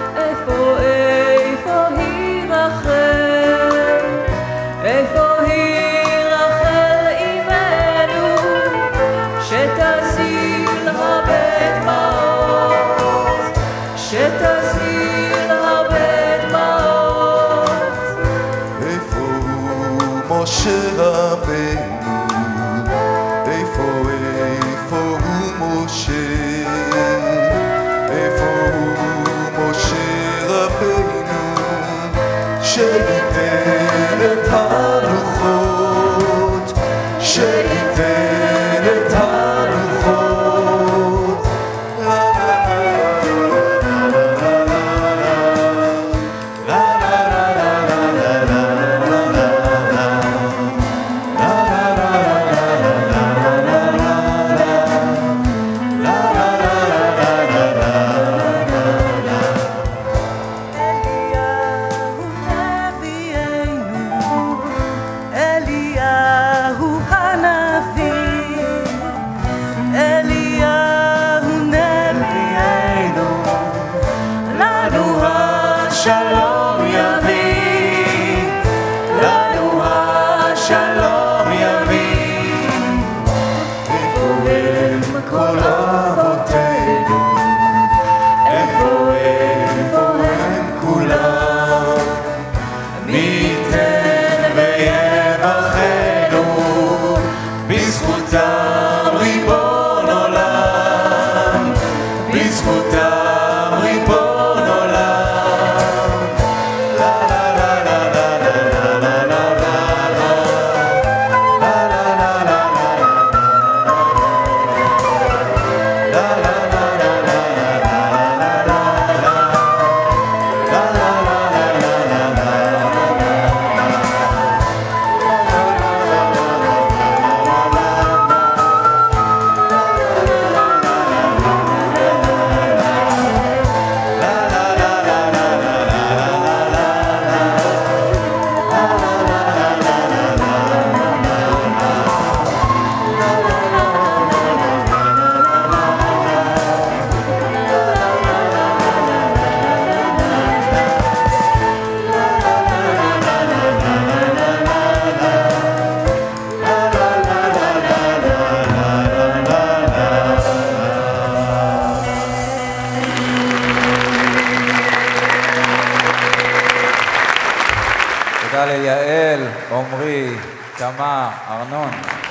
תודה ליעל, עומרי, תמה, ארנון.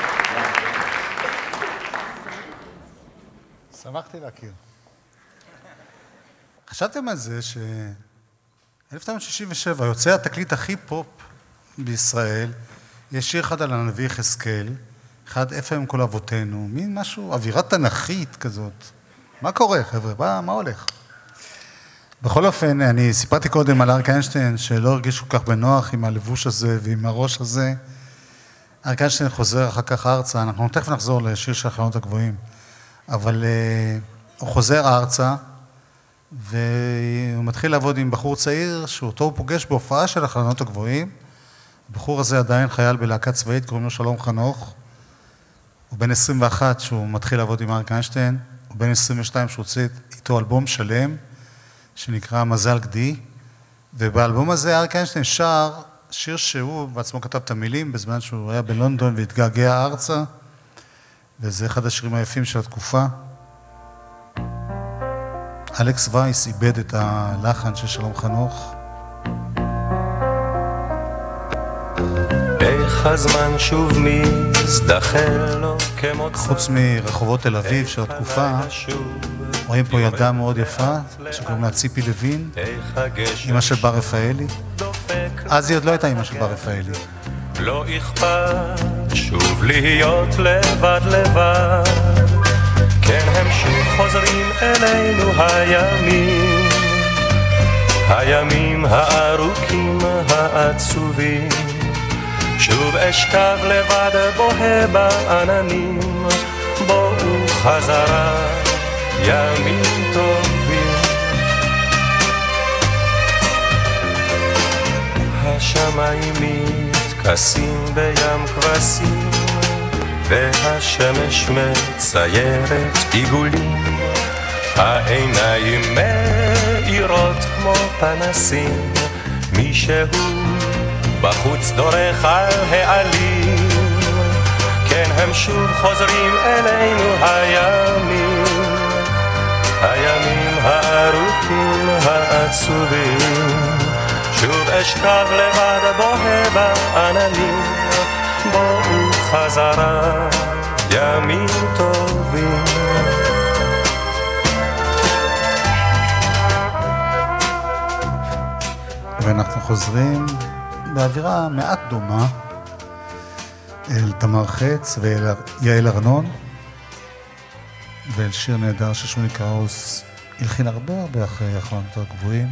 שמחתי להכיר. חשבתם על זה ש-אלף תשע מאות שישים ושבע יוצא התקליט הכי פופ בישראל, יש שיר אחד על הנביא יחזקאל, אחד איפה הם כל אבותינו, מין משהו, אווירה תנכית כזאת. מה קורה, חבר'ה? מה, מה הולך? בכל אופן, אני סיפרתי קודם על אריק איינשטיין, שלא הרגיש כל כך בנוח עם הלבוש הזה ועם הראש הזה. אריק איינשטיין חוזר אחר כך ארצה, אנחנו תכף נחזור לשיר של החלונות הגבוהים, אבל uh, הוא חוזר ארצה, והוא מתחיל לעבוד עם בחור צעיר, שאותו הוא פוגש בהופעה של החלונות הגבוהים. הבחור הזה עדיין חייל בלהקה צבאית, קוראים לו שלום חנוך. הוא בן עשרים ואחת שהוא מתחיל לעבוד עם אריק איינשטיין, הוא בן עשרים ושתיים שהוא הוציא איתו אלבום שלם, שנקרא מזל גדי, ובאלבום הזה אריק איינשטיין שר שיר שהוא בעצמו כתב את המילים, בזמן שהוא היה בלונדון והתגעגע ארצה, וזה אחד השירים היפים של התקופה. אלכס וייס איבד את הלחן של שלום חנוך. איך הזמן שוב מזדחל לו כמו... חוץ מרחובות תל אביב של התקופה, רואים פה ילדה מאוד יפה, שקוראים לה ציפי לוין, אמא של בר רפאלי. אז היא עוד לא הייתה אמא של בר רפאלי. לא אכפת שוב להיות לבד לבד, כן הם שוב חוזרים אלינו הימים, הימים הארוכים העצובים. שוב אשכב לבד בוהה בעננים, בואו חזרה ימים טובים. השמיים מתכסים בים כבשים, והשמש מציירת עיגולים, העיניים מאירות כמו פנסים, מישהו בחוץ דורך על העלים, כן הם שוב חוזרים אלינו הימים, הימים הארוכים העצובים. שוב אשכב לבד בוהה בעננים, בואו חזרה ימים טובים. ואנחנו חוזרים באווירה מעט דומה אל תמר חץ ואל יעל ארנון, ואל שיר נהדר ששוני קראוס הלחין הרבה הרבה אחרי החלונות הגבוהים.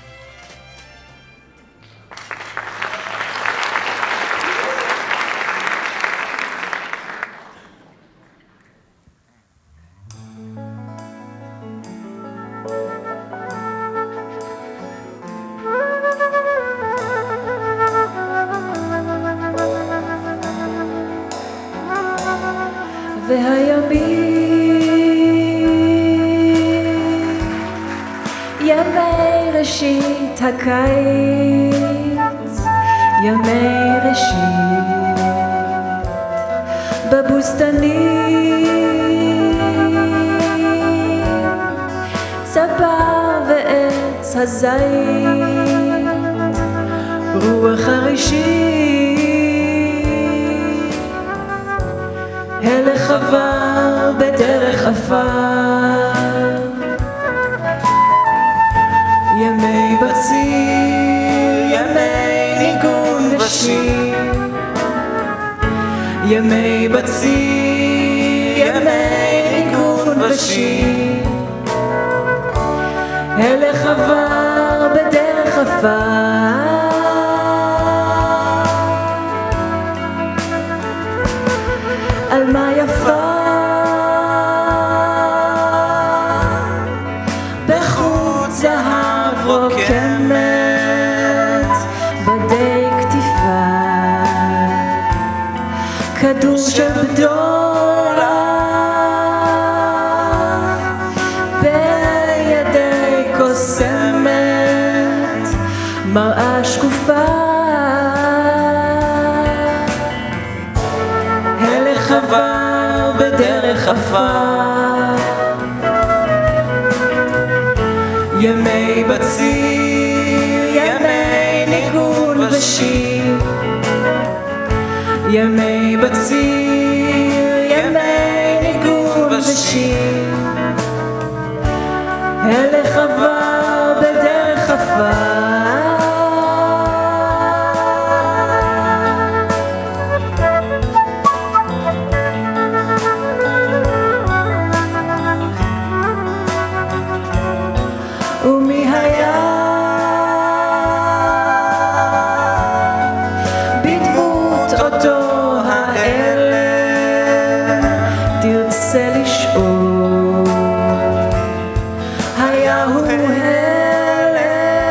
הקיץ, ימי ראשית, בבוסתנים, צבר ועץ הזית, רוח הראשית, הלך עבר בדרך עפר, ימי בציר, ימי ניגון ושיר, ימי בציר, ימי ניגון ושיר, הלך עבר בדרך עפר, על מה יפה בחוט זהב רוקמת בדי כתיפה, כדור של בדולר בידי קוסמת, מראה שקופה, הלך עבר בדרך עפר, ימי בציר, ימי ניגון ושיר, ימי בציר, ימי ניגון ושיר, הלך עבר בדרך עפר. ומי היה בדמות אותו האלה תרצה לשאול, היה הוא הלך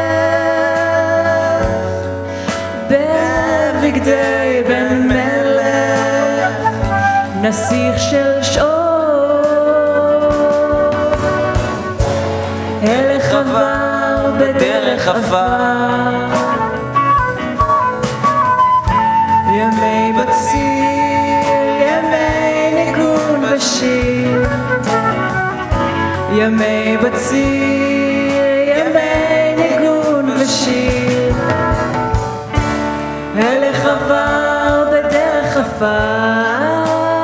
בבגדי בן מלך, נסיך של שאול, הלך עבר בדרך עפר, ימי בציר, ימי ניגון ושיר, ימי בציר, ימי ניגון ושיר, הלך עבר בדרך עפר.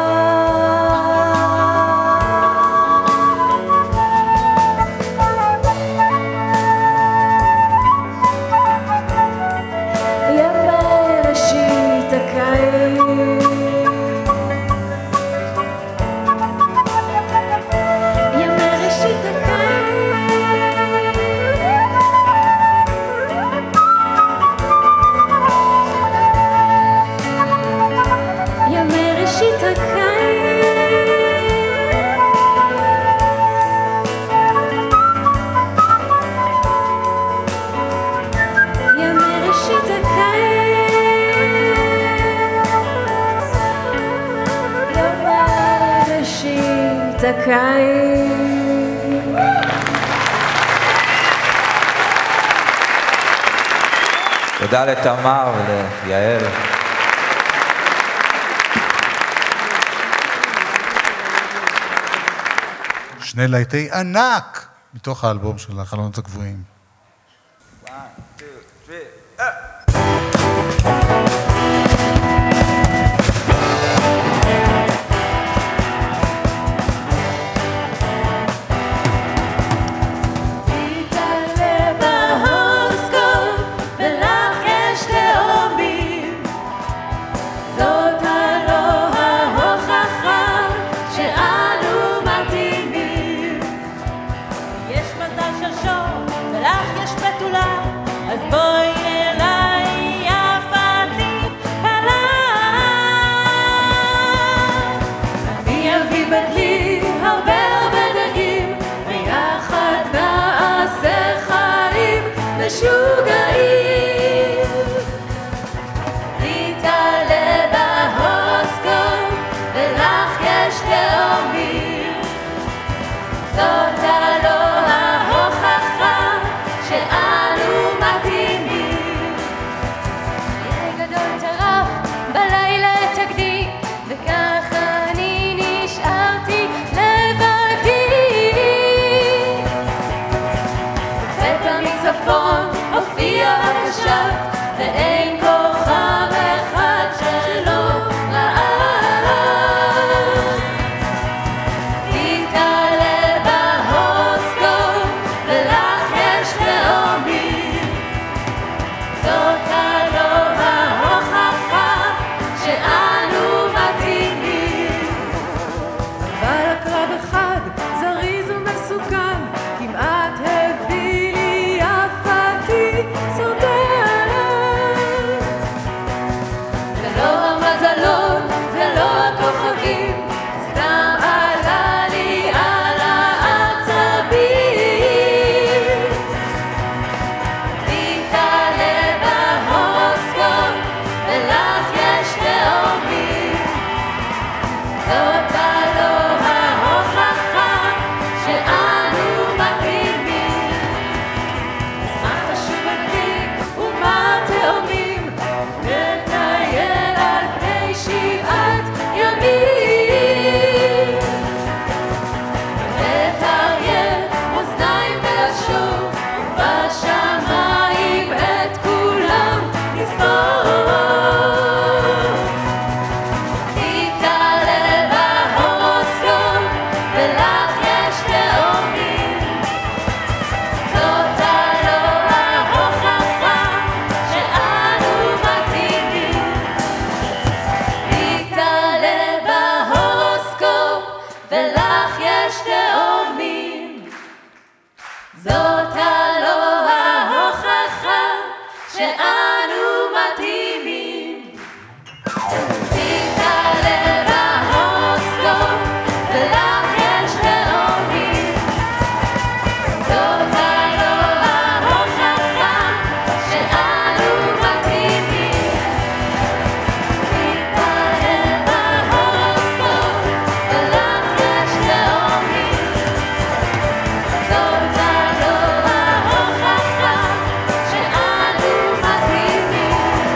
תודה לתמר וליעל. שני להיטי ענק מתוך האלבום של החלונות הגבוהים. זאת הלא ההוכחה שאנו מתאימים. זאת הלא ההוכחה שאנו מתאימים. תתעלה בהורוסקופ ולך יש תאומים. זאת הלא ההוכחה שאנו מתאימים. תתעלה בהורוסקופ ולך יש תאומים. זאת הלא ההוכחה שאנו מתאימים.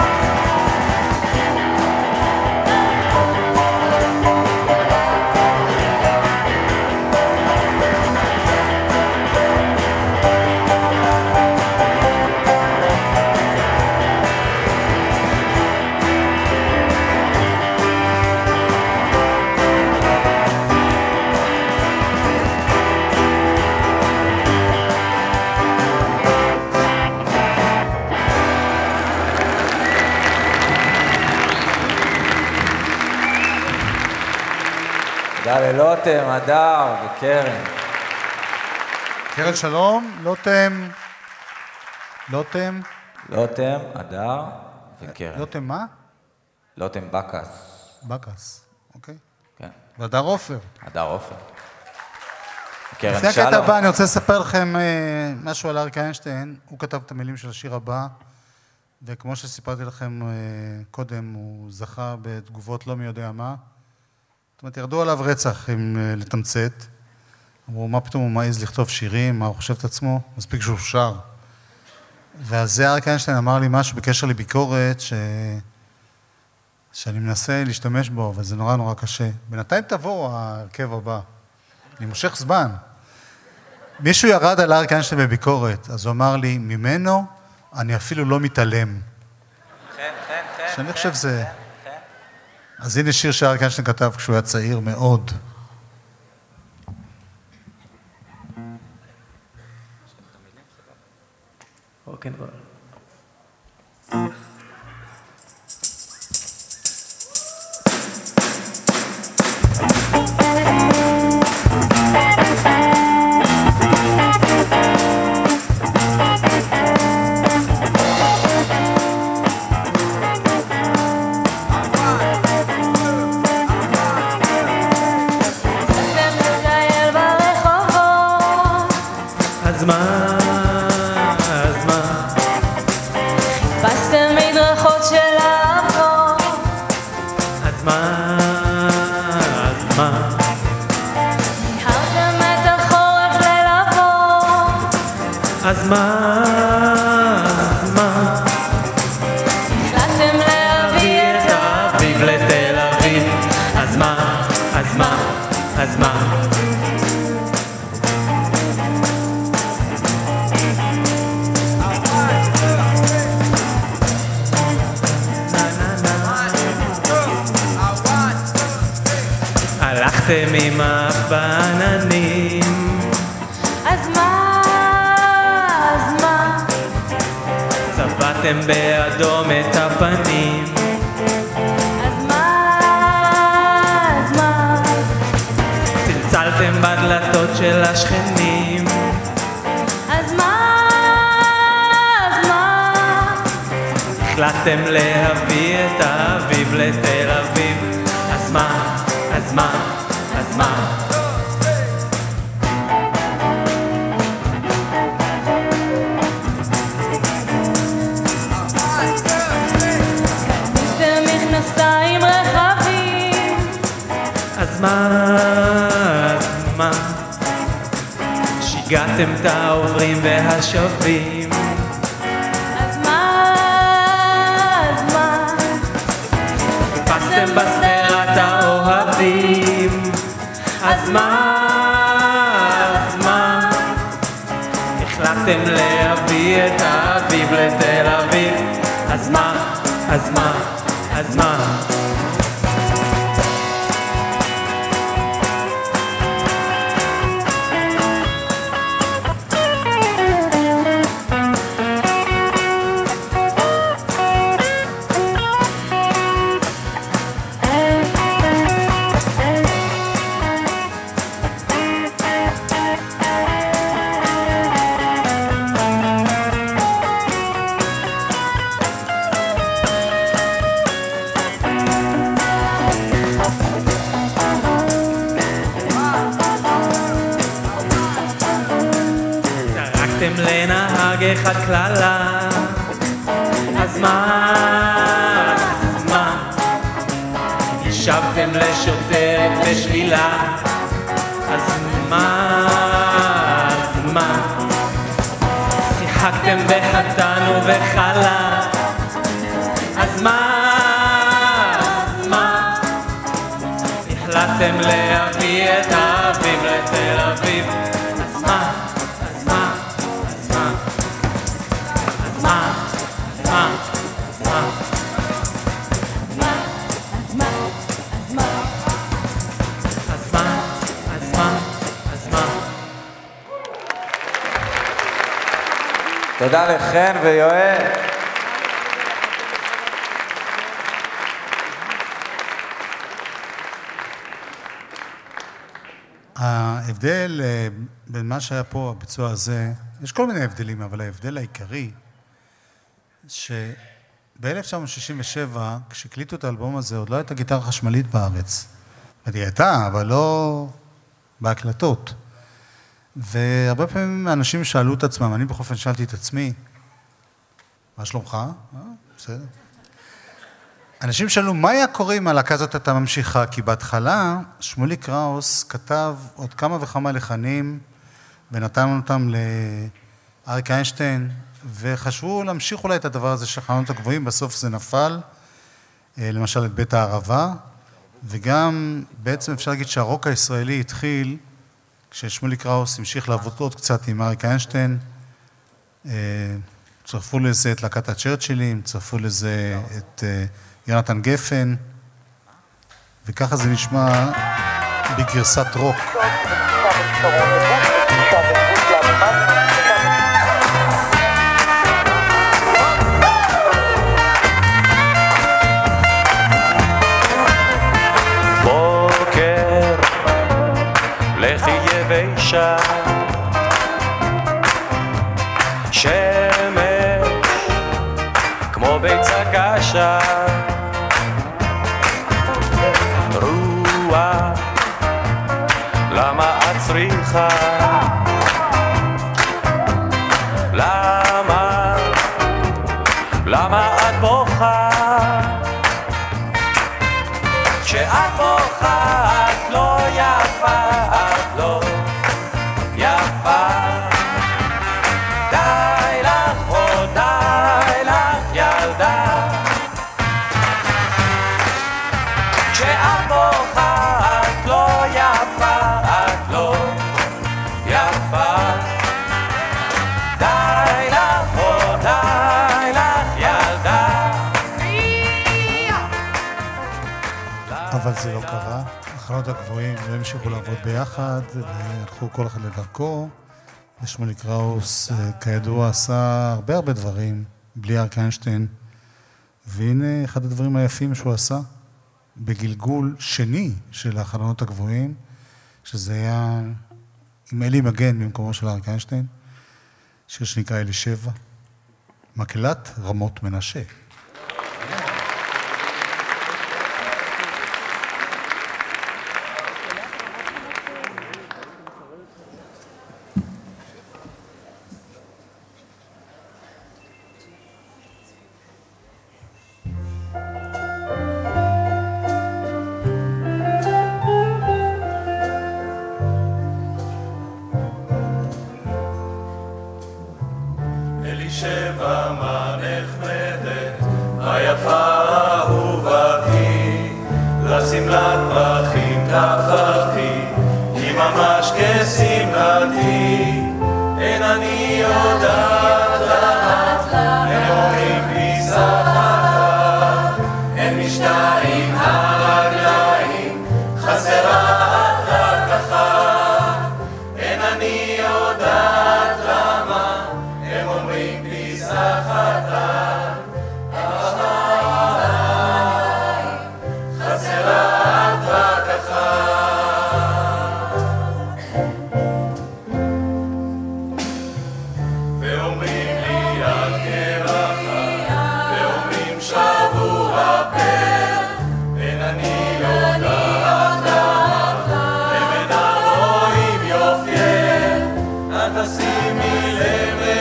תודה ללוטם, הדר וקרן. קרן שלום, לוטם, לוטם, לוטם, הדר וקרן. לוטם מה? לוטם בקס. בקס, אוקיי. כן. והדר עופר. הדר עופר. קרן לפני שלום. הקטע הבא אני רוצה לספר לכם אה, משהו על אריק איינשטיין. הוא כתב את המילים של השיר הבא, וכמו שסיפרתי לכם אה, קודם, הוא זכה בתגובות לא מי יודע מה. זאת אומרת, ירדו עליו רצח עם אה, לתמצת. אמרו, מה פתאום הוא מעז לכתוב שירים, מה הוא חושב את עצמו? מספיק שהוא שר. ועל זה אריק איינשטיין אמר לי משהו בקשר לביקורת, ש... שאני מנסה להשתמש בו, אבל זה נורא נורא קשה. בינתיים תבוא ההרכב הבא. אני מושך זמן. מישהו ירד על אריק איינשטיין בביקורת, אז הוא אמר לי, ממנו אני אפילו לא מתעלם. כן, כן, כן. שאני חושב זה... אז הנה שיר שאריק איינשטיין כתב כשהוא היה צעיר מאוד. רוקנרול. אז מה, אז מה? חיפשתם מדרכות של לעבור. אז מה, אז מה? ניהרתם את החורף ללבוא. אז מה, אז מה? החלטתם להביא את האביב לתל אביב. אז מה, אז מה, אז מה? הלכתם עם אף בעננים. אז מה, אז מה? צבעתם באדום את הפנים. אז מה, אז מה? צלצלתם בדלתות של השכנים. אז מה, אז מה? החלטתם להביא את האביב לתל אביב. אז מה, אז מה, אז מה? קניתם מכנסיים רחבים. אז מה, אז מה? שיגעתם את העוברים והשבים. אז מה, אז מה? חיפשתם בשדרת האוהבים. אז מה, אז מה? החלטתם להביא את האביב לתל אביב. אז מה, אז מה, אז מה? השבתם לנהג אחד כללה, אז מה, אז מה? השבתם לשוטרת בשלילה, אז מה, אז מה? שיחקתם בחתן ובחלה, אז מה, אז מה? החלטתם להביא את האביב לתל אביב, אז מה, אז מה, אז מה? אז מה, אז מה, אז מה? אז מה, אז מה, אז מה? אז מה, אז מה, אז מה? תודה לחן ויואל. ההבדל אה, בין מה שהיה פה, הביצוע הזה, יש כל מיני הבדלים, אבל ההבדל העיקרי, שב-אלף תשע מאות שישים ושבע, כשהקליטו את האלבום הזה, עוד לא הייתה גיטרה חשמלית בארץ. היא הייתה, אבל לא בהקלטות. והרבה פעמים אנשים שאלו את עצמם, אני בכל אופן שאלתי את עצמי, מה שלומך? אה, בסדר. אנשים שאלו, מה היה קורה אם הלהקה הזאת הייתה ממשיכה? כי בהתחלה, שמולי קראוס כתב עוד כמה וכמה לחנים, ונתנו אותם לאריק איינשטיין, וחשבו להמשיך אולי את הדבר הזה של החלונות הגבוהים, בסוף זה נפל, למשל את בית הערבה, וגם בעצם אפשר להגיד שהרוק הישראלי התחיל, כששמולי קראוס המשיך לעבוד עוד קצת עם אריק איינשטיין, צרפו לזה את להקת הצ'רצ'ילים, צרפו לזה את יונתן גפן, וככה זה נשמע בגרסת רוק. בוקר, לכי יבשה, שמש, כמו ביצה קשה, רוח, למה את צריכה? למה, למה את בוכה? כשאת בוכה את לא יפה, את לא יפה. די לך, או די לך ילדה. כשאת בוכה את לא יפה, את לא יפה. די לך, או די לך ילדה. אבל זה לא קרה. החלונות הגבוהים לא המשיכו לעבוד ביחד, והלכו כל אחד לדרכו. ושמולי קראוס, כידוע, עשה הרבה הרבה דברים, בלי אריק איינשטיין. והנה אחד הדברים היפים שהוא עשה, בגלגול שני של החלונות הגבוהים, שזה היה עם אלי מגן במקומו של אריק איינשטיין, שיר שנקרא אלישבע, מקהלת רמות מנשה. אלישבע מה נחמדת, היפה אהובתי, לשמלת פרחים תפרתי, היא ממש כשמלתי, אין אני יודעת לה, הם אומרים לי שכחה, אין משתאים הרגליים, חסרה את רק אין אני יודעת למה, הם אומרים לי שכתה, חסרה את רק ואומרים לי עד כרחה, ואומרים שבוע פר, אין אני יודעת למה, הם אינם רואים יופי, אל תשימי לב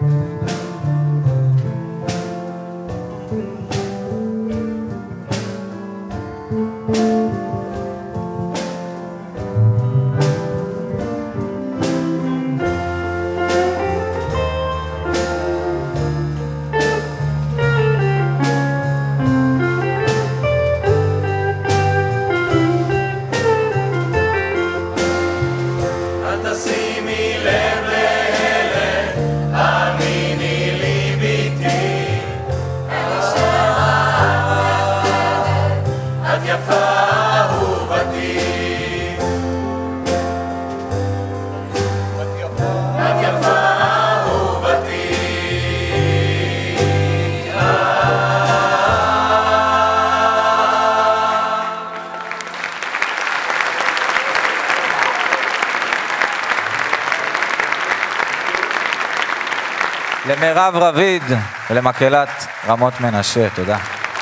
למרב רביד ולמקהלת רמות מנשה, תודה.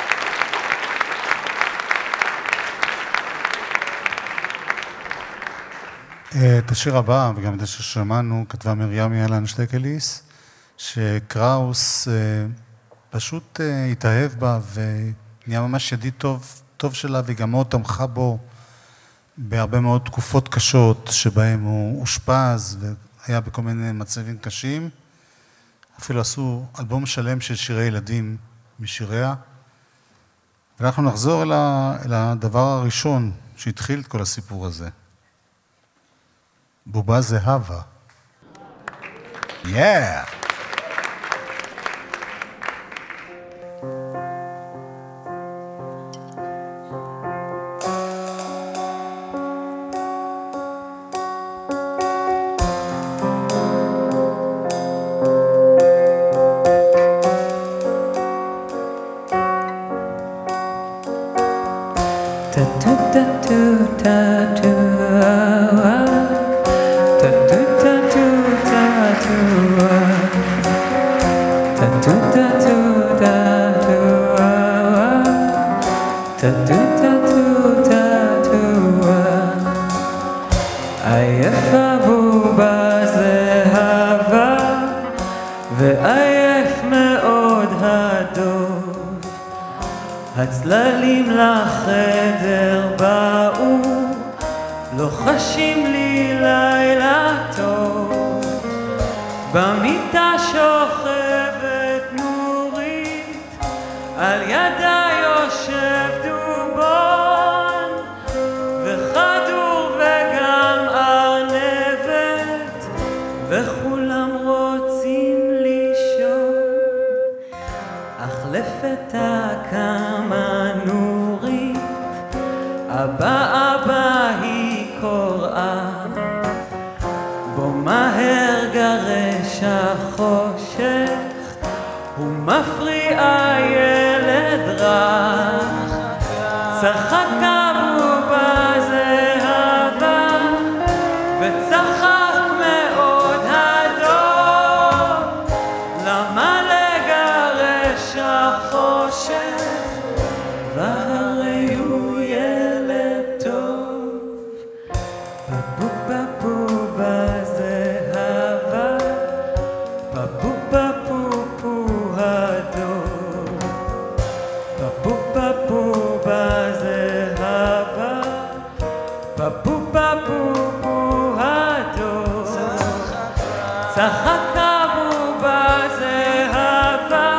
את השיר הבא, וגם את השיר ששמענו, כתבה מרים יאלן שטקליס, שקראוס פשוט התאהב בה ונהיה ממש ידיד טוב, טוב שלה, וגם מאוד תמכה בו בהרבה מאוד תקופות קשות שבהם הוא אושפז והיה בכל מיני מצבים קשים. אפילו עשו אלבום שלם של שירי ילדים משיריה. ואנחנו נחזור אל הדבר הראשון שהתחיל את כל הסיפור הזה. בובה זהבה. Yeah! הצללים לחדר באו, לוחשים לי לילה טוב. במיטה שוכבת נורית, על ידה יושב דובון, וחדור וגם ארנבת, וכולם רוצים לישון. אך לפתע קמה נורית, אבא אבא היא קוראה, בו מהר גרש החושך, ומפריע ילד רך. צחקה בובה זהבה, וצחק מאוד הדוב. למה לגרש החושך, והרי הוא ילד טוב. בבובה בובה זהבה, בבובה בובו הדוב. בבובה בובה זהבה, בבובה בובו הדוב. צחקה בובה זהבה,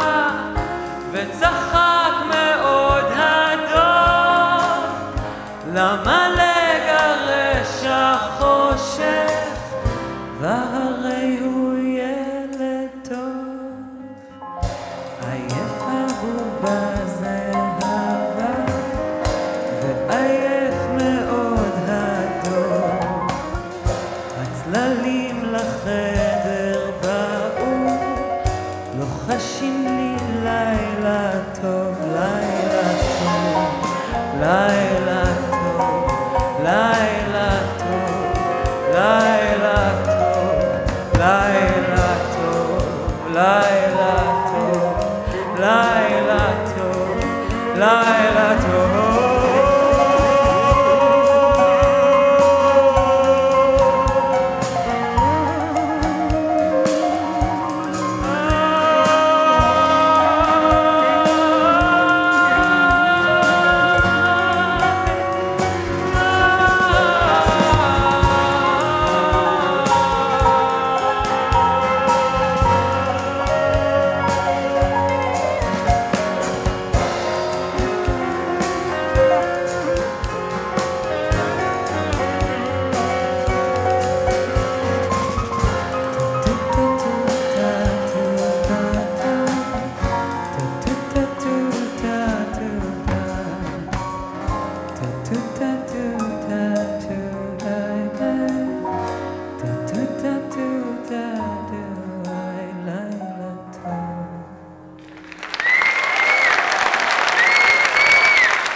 וצחק מאוד הדוב. למה לגרש החושך, והרי הוא ילד טוב. עייפה בובה זהבה, ועייף מאוד הדוב. הצללים לחדר באו, לוחשים לי לילה טוב, לילה טוב, לילה טוב, לילה טוב, לילה טוב, לילה טוב, לילה טוב, לילה טוב, לילה טוב.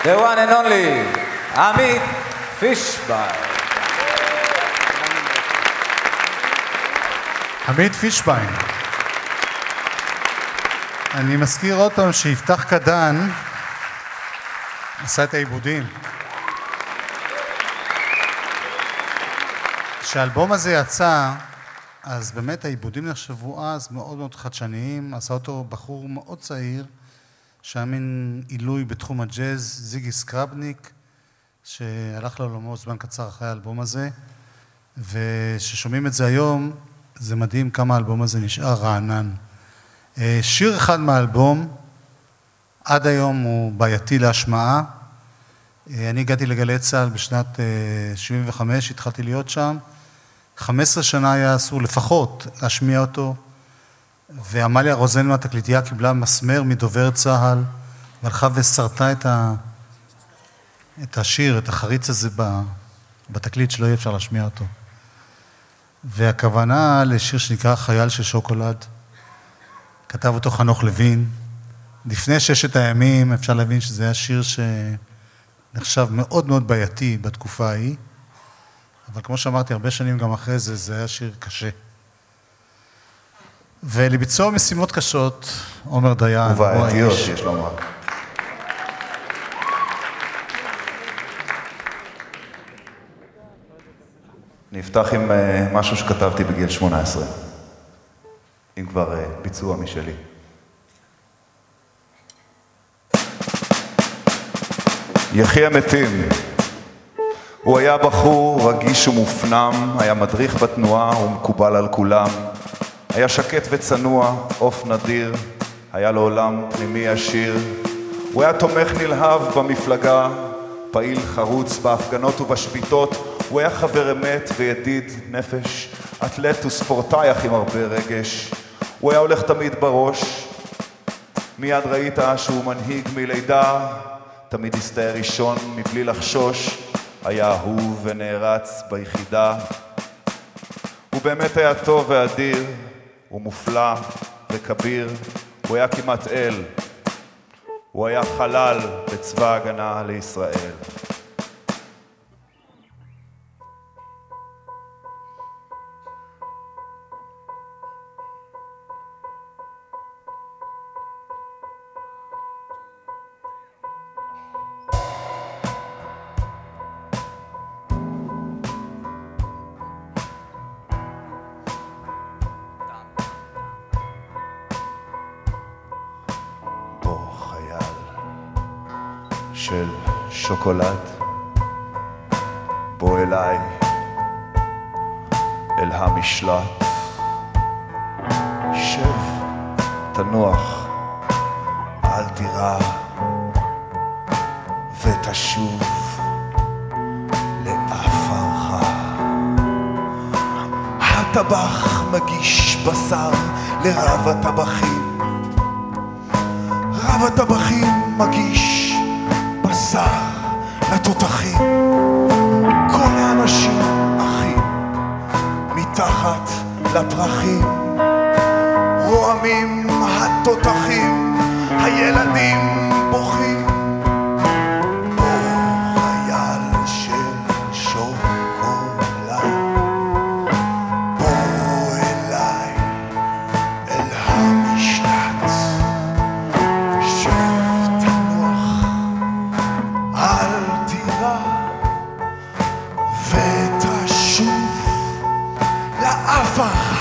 the one and only, עמית פישביין. עמית פישביין. אני מזכיר עוד פעם שיפתח קדן עשה את העיבודים. כשהאלבום הזה יצא, אז באמת העיבודים נחשבו אז מאוד מאוד חדשניים, עשה אותו בחור מאוד צעיר, שהיה מין עילוי בתחום הג'אז, זיגי סקרבניק, שהלך לעולמו זמן קצר אחרי האלבום הזה, וששומעים את זה היום, זה מדהים כמה האלבום הזה נשאר רענן. שיר אחד מהאלבום, עד היום הוא בעייתי להשמעה. אני הגעתי לגלי צה"ל בשנת שבעים וחמש, התחלתי להיות שם. חמש עשרה שנה היה אסור לפחות להשמיע אותו, ועמליה רוזן מהתקליטייה קיבלה מסמר מדובר צה"ל, והלכה וסרטה את, ה... את השיר, את החריץ הזה בתקליט שלא יהיה אפשר להשמיע אותו. והכוונה לשיר שנקרא חייל של שוקולד, כתב אותו חנוך לוין. לפני ששת הימים אפשר להבין שזה היה שיר שנחשב מאוד מאוד בעייתי בתקופה ההיא, אבל כמו שאמרתי, הרבה שנים גם אחרי זה, זה היה שיר קשה. ולביצוע משימות קשות, עומר דיין, ובעייתיות, יש לומר. אני אפתח עם משהו שכתבתי בגיל שמונה עשרה, אם כבר ביצוע משלי. יחי המתים. הוא היה בחור רגיש ומופנם, היה מדריך בתנועה ומקובל על כולם. היה שקט וצנוע, עוף נדיר, היה לו עולם פנימי עשיר. הוא היה תומך נלהב במפלגה, פעיל חרוץ בהפגנות ובשביתות. הוא היה חבר אמת וידיד נפש, אתלט וספורטאי אך עם הרבה רגש. הוא היה הולך תמיד בראש, מיד ראית שהוא מנהיג מלידה, תמיד הסתער ראשון מבלי לחשוש, היה אהוב ונערץ ביחידה. הוא באמת היה טוב ואדיר, הוא מופלא וכביר, הוא היה כמעט אל, הוא היה חלל בצבא הגנה לישראל. של שוקולד, בוא אליי, אל המשלט, שב, תנוח, אל תירא, ותשוב לעפרך. הטבח מגיש בשר לרב הטבחים, רב הטבחים מגיש בשר לתותחים. כל האנשים אחים מתחת לפרחים, רועמים התותחים, הילדים בוכים. בוא חייל של שוקולד, בוא אליי אל המשלט, שב תנוח, אל תירא, ותשוב לעפרך.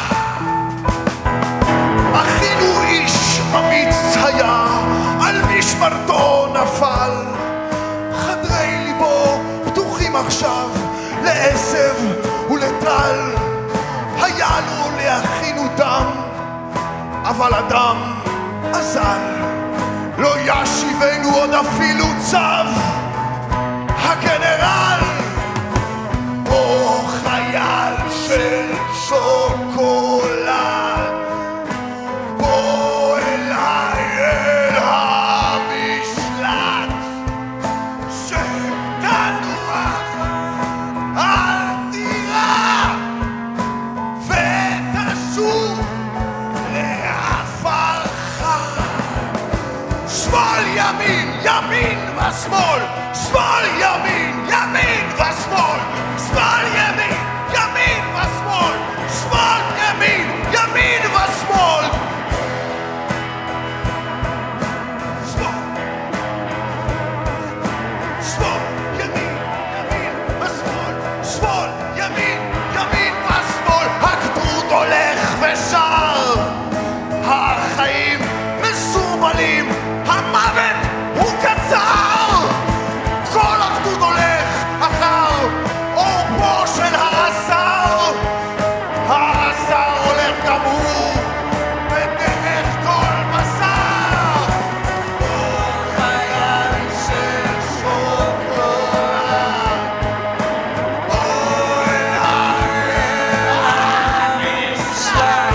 אחינו איש אמיץ היה, על משמרתו נפל, חדרי ליבו פתוחים עכשיו לעשב ולטל. היה לו לאחינו דם, אבל הדם אזל, לא ישיבנו עוד אפילו צו הגנרל. בוא חייל של שוקולד, בוא אליי אל המשלט, שב תנוח, אל תירא, ותשוב לעפרך. שמאל ימין ימין ושמאל, שמאל ימין, ימין ושמאל, שמאל ימין, ימין ושמאל, שמאל ימין, ימין ושמאל. שמאל, שמאל, ימין, ימין ושמאל, שמאל, ימין, ימין ושמאל. הגדוד הולך ושר, החיים מסורבלים, המוות הוא קצר. כל הגדוד הולך אחר אורבו של העשר, העשר הולך גם הוא בדרך כל מסע. הוא חייל של שוקולד, אוי המשלט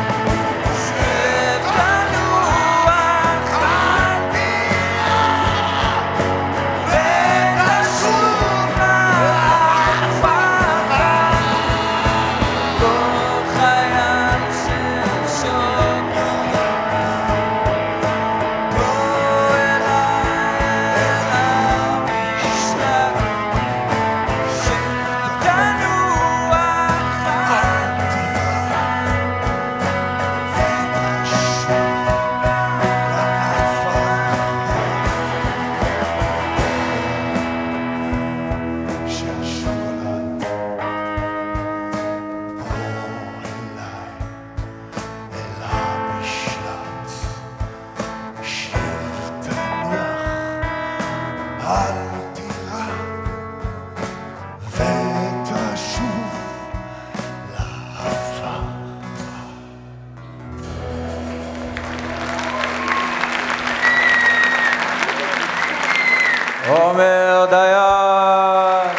עומר דיין.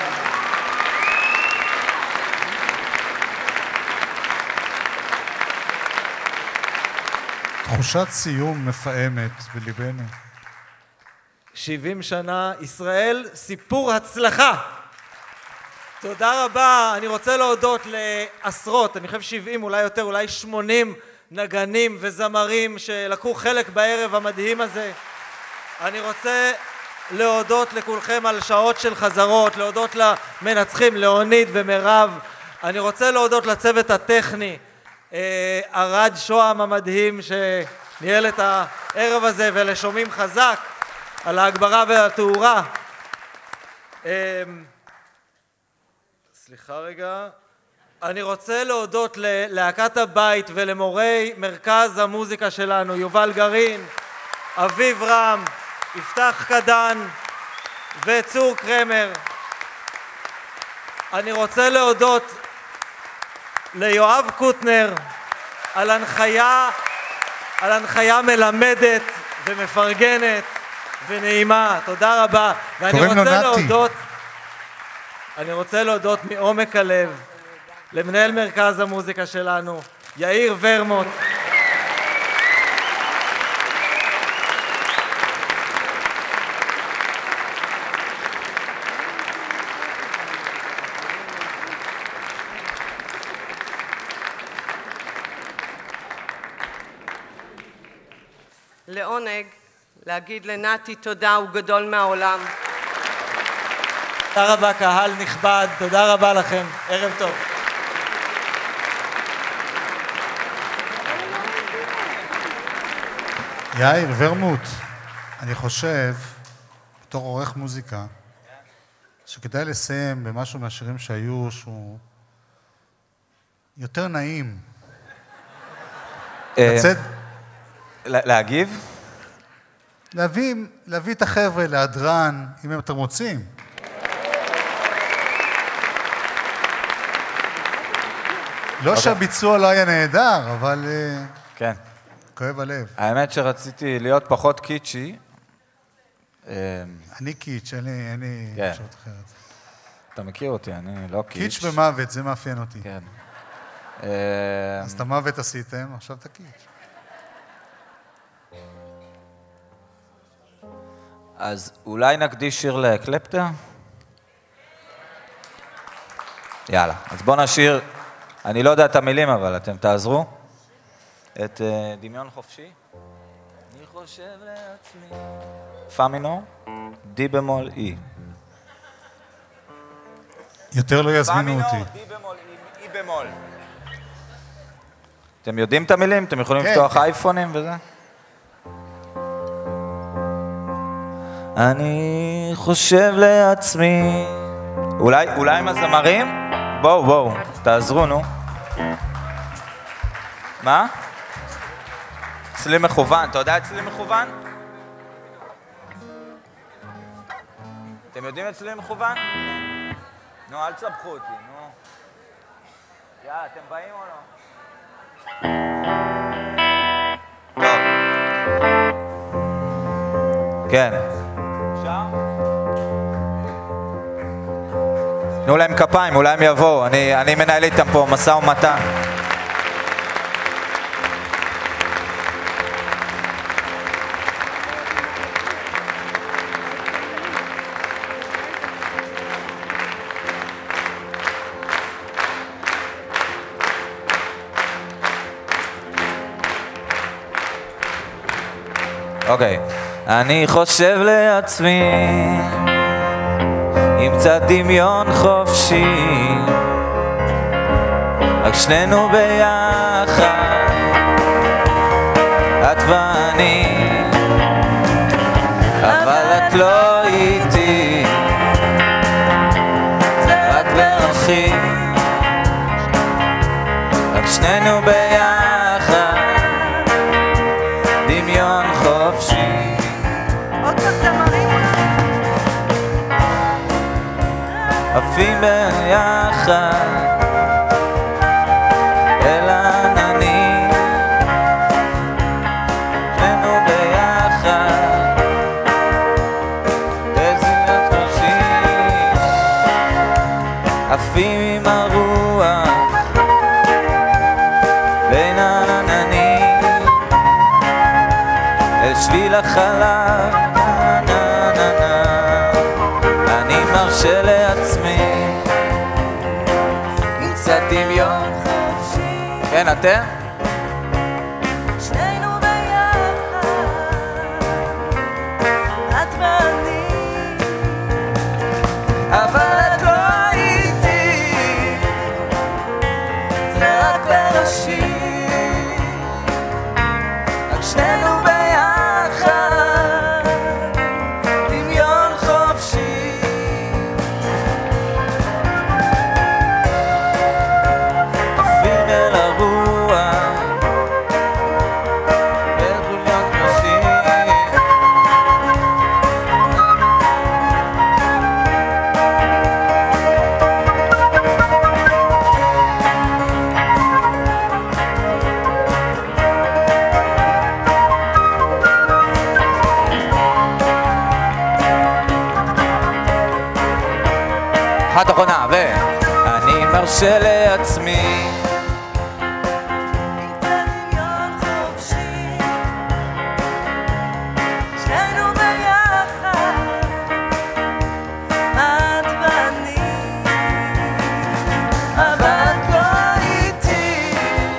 תחושת סיום מפעמת בליבנו. שבעים שנה, ישראל, סיפור הצלחה. תודה רבה. אני רוצה להודות לעשרות, אני חושב שבעים, אולי יותר, אולי שמונים נגנים וזמרים שלקחו חלק בערב המדהים הזה. אני רוצה להודות לכולכם על שעות של חזרות, להודות למנצחים, לאונית ומירב. אני רוצה להודות לצוות הטכני, ארד שוהם המדהים שניהל את הערב הזה, ולשומעים חזק על ההגברה והתאורה. סליחה רגע. אני רוצה להודות ללהקת הבית ולמורי מרכז המוזיקה שלנו, יובל גרין, אביב רם, יפתח קדן וצור קרמר. אני רוצה להודות ליואב קוטנר על הנחיה, על הנחיה מלמדת ומפרגנת ונעימה. תודה רבה. ואני רוצה להודות, אני רוצה להודות מעומק הלב למנהל מרכז המוזיקה שלנו, יאיר ורמוט. לעונג להגיד לנתי תודה, הוא גדול מהעולם. תודה רבה קהל נכבד, תודה רבה לכם, ערב טוב. יאיר ורמוט, אני חושב, בתור עורך מוזיקה, שכדאי לסיים במשהו מהשירים שהיו שהוא יותר נעים. לצאת... להגיב? להביא, להביא את החבר'ה להדרן, אם אתם רוצים. לא שהביצוע לא היה נהדר, אבל... כן. כואב הלב. האמת שרציתי להיות פחות קיצ'י. אני קיץ', אין לי אפשרות אחרת. אתה מכיר אותי, אני לא קיץ'. קיץ' במוות, זה מאפיין אותי. כן. אז את המוות עשיתם, עכשיו אתה קיץ'. אז אולי נקדיש שיר לקלפטר? יאללה, אז בואו נשיר, אני לא יודע את המילים, אבל אתם תעזרו. את דמיון חופשי? אני חושב לעצמי. פא מינור, די במול אי. יותר לא יזמינו אותי. פא מינור, די במול אי, אי במול. אתם יודעים את המילים? אתם יכולים לפתוח אייפונים וזה? אני חושב לעצמי. אולי, אולי עם הזמרים? בואו, בואו, תעזרו, נו. מה? אצלי מכוון, אתה יודע אצלי מכוון? אתם יודעים אצלי מכוון? נו, אל תסבכו אותי, נו. יאללה, אתם באים או לא? טוב. כן. אפשר? תנו להם כפיים, אולי הם יבואו. אני, אני מנהל איתם פה משא ומתן. אוקיי. אני חושב לעצמי עם קצת דמיון חופשי, רק שנינו ביחד, את ואני, אבל את לא איתי, זה רק בראשי, רק שנינו ביחד, דמיון חופשי. עוד בזמרים עפים ביחד אל העננים, שנינו ביחד בזירת ראשי, עפים עם הרוח בין העננים אל שביל החלב. אני מרשה לעצמי עם קצת דמיון חופשי. כן, אתם? שנינו ביחד, את ואני, אבל את לא איתי, זה רק בראשי, רק שנינו ביחד, דמיון חופשי. עפים אל הרוח בחוליות ראשי, אחת אחרונה, ו... אני מרשה לעצמי דמיון חופשי, שנינו ביחד, את ואני, אבל את לא איתי,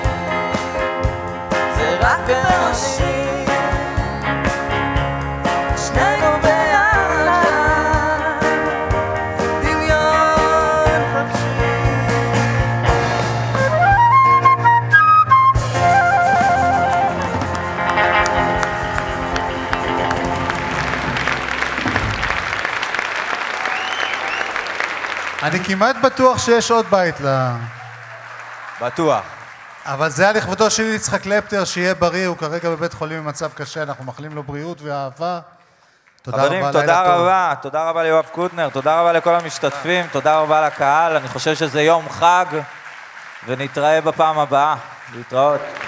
זה רק בראשי, שנינו ביחד, דמיון חופשי. אני כמעט בטוח שיש עוד בית ל... בטוח. אבל זה היה לכבודו של יצחק קלפטר, שיהיה בריא, הוא כרגע בבית חולים במצב קשה, אנחנו מאחלים לו בריאות ואהבה. תודה רבה, לילה טוב. חברים, תודה רבה, תודה רבה ליואב קוטנר, תודה רבה לכל המשתתפים, תודה רבה לקהל, אני חושב שזה יום חג, ונתראה בפעם הבאה. להתראות.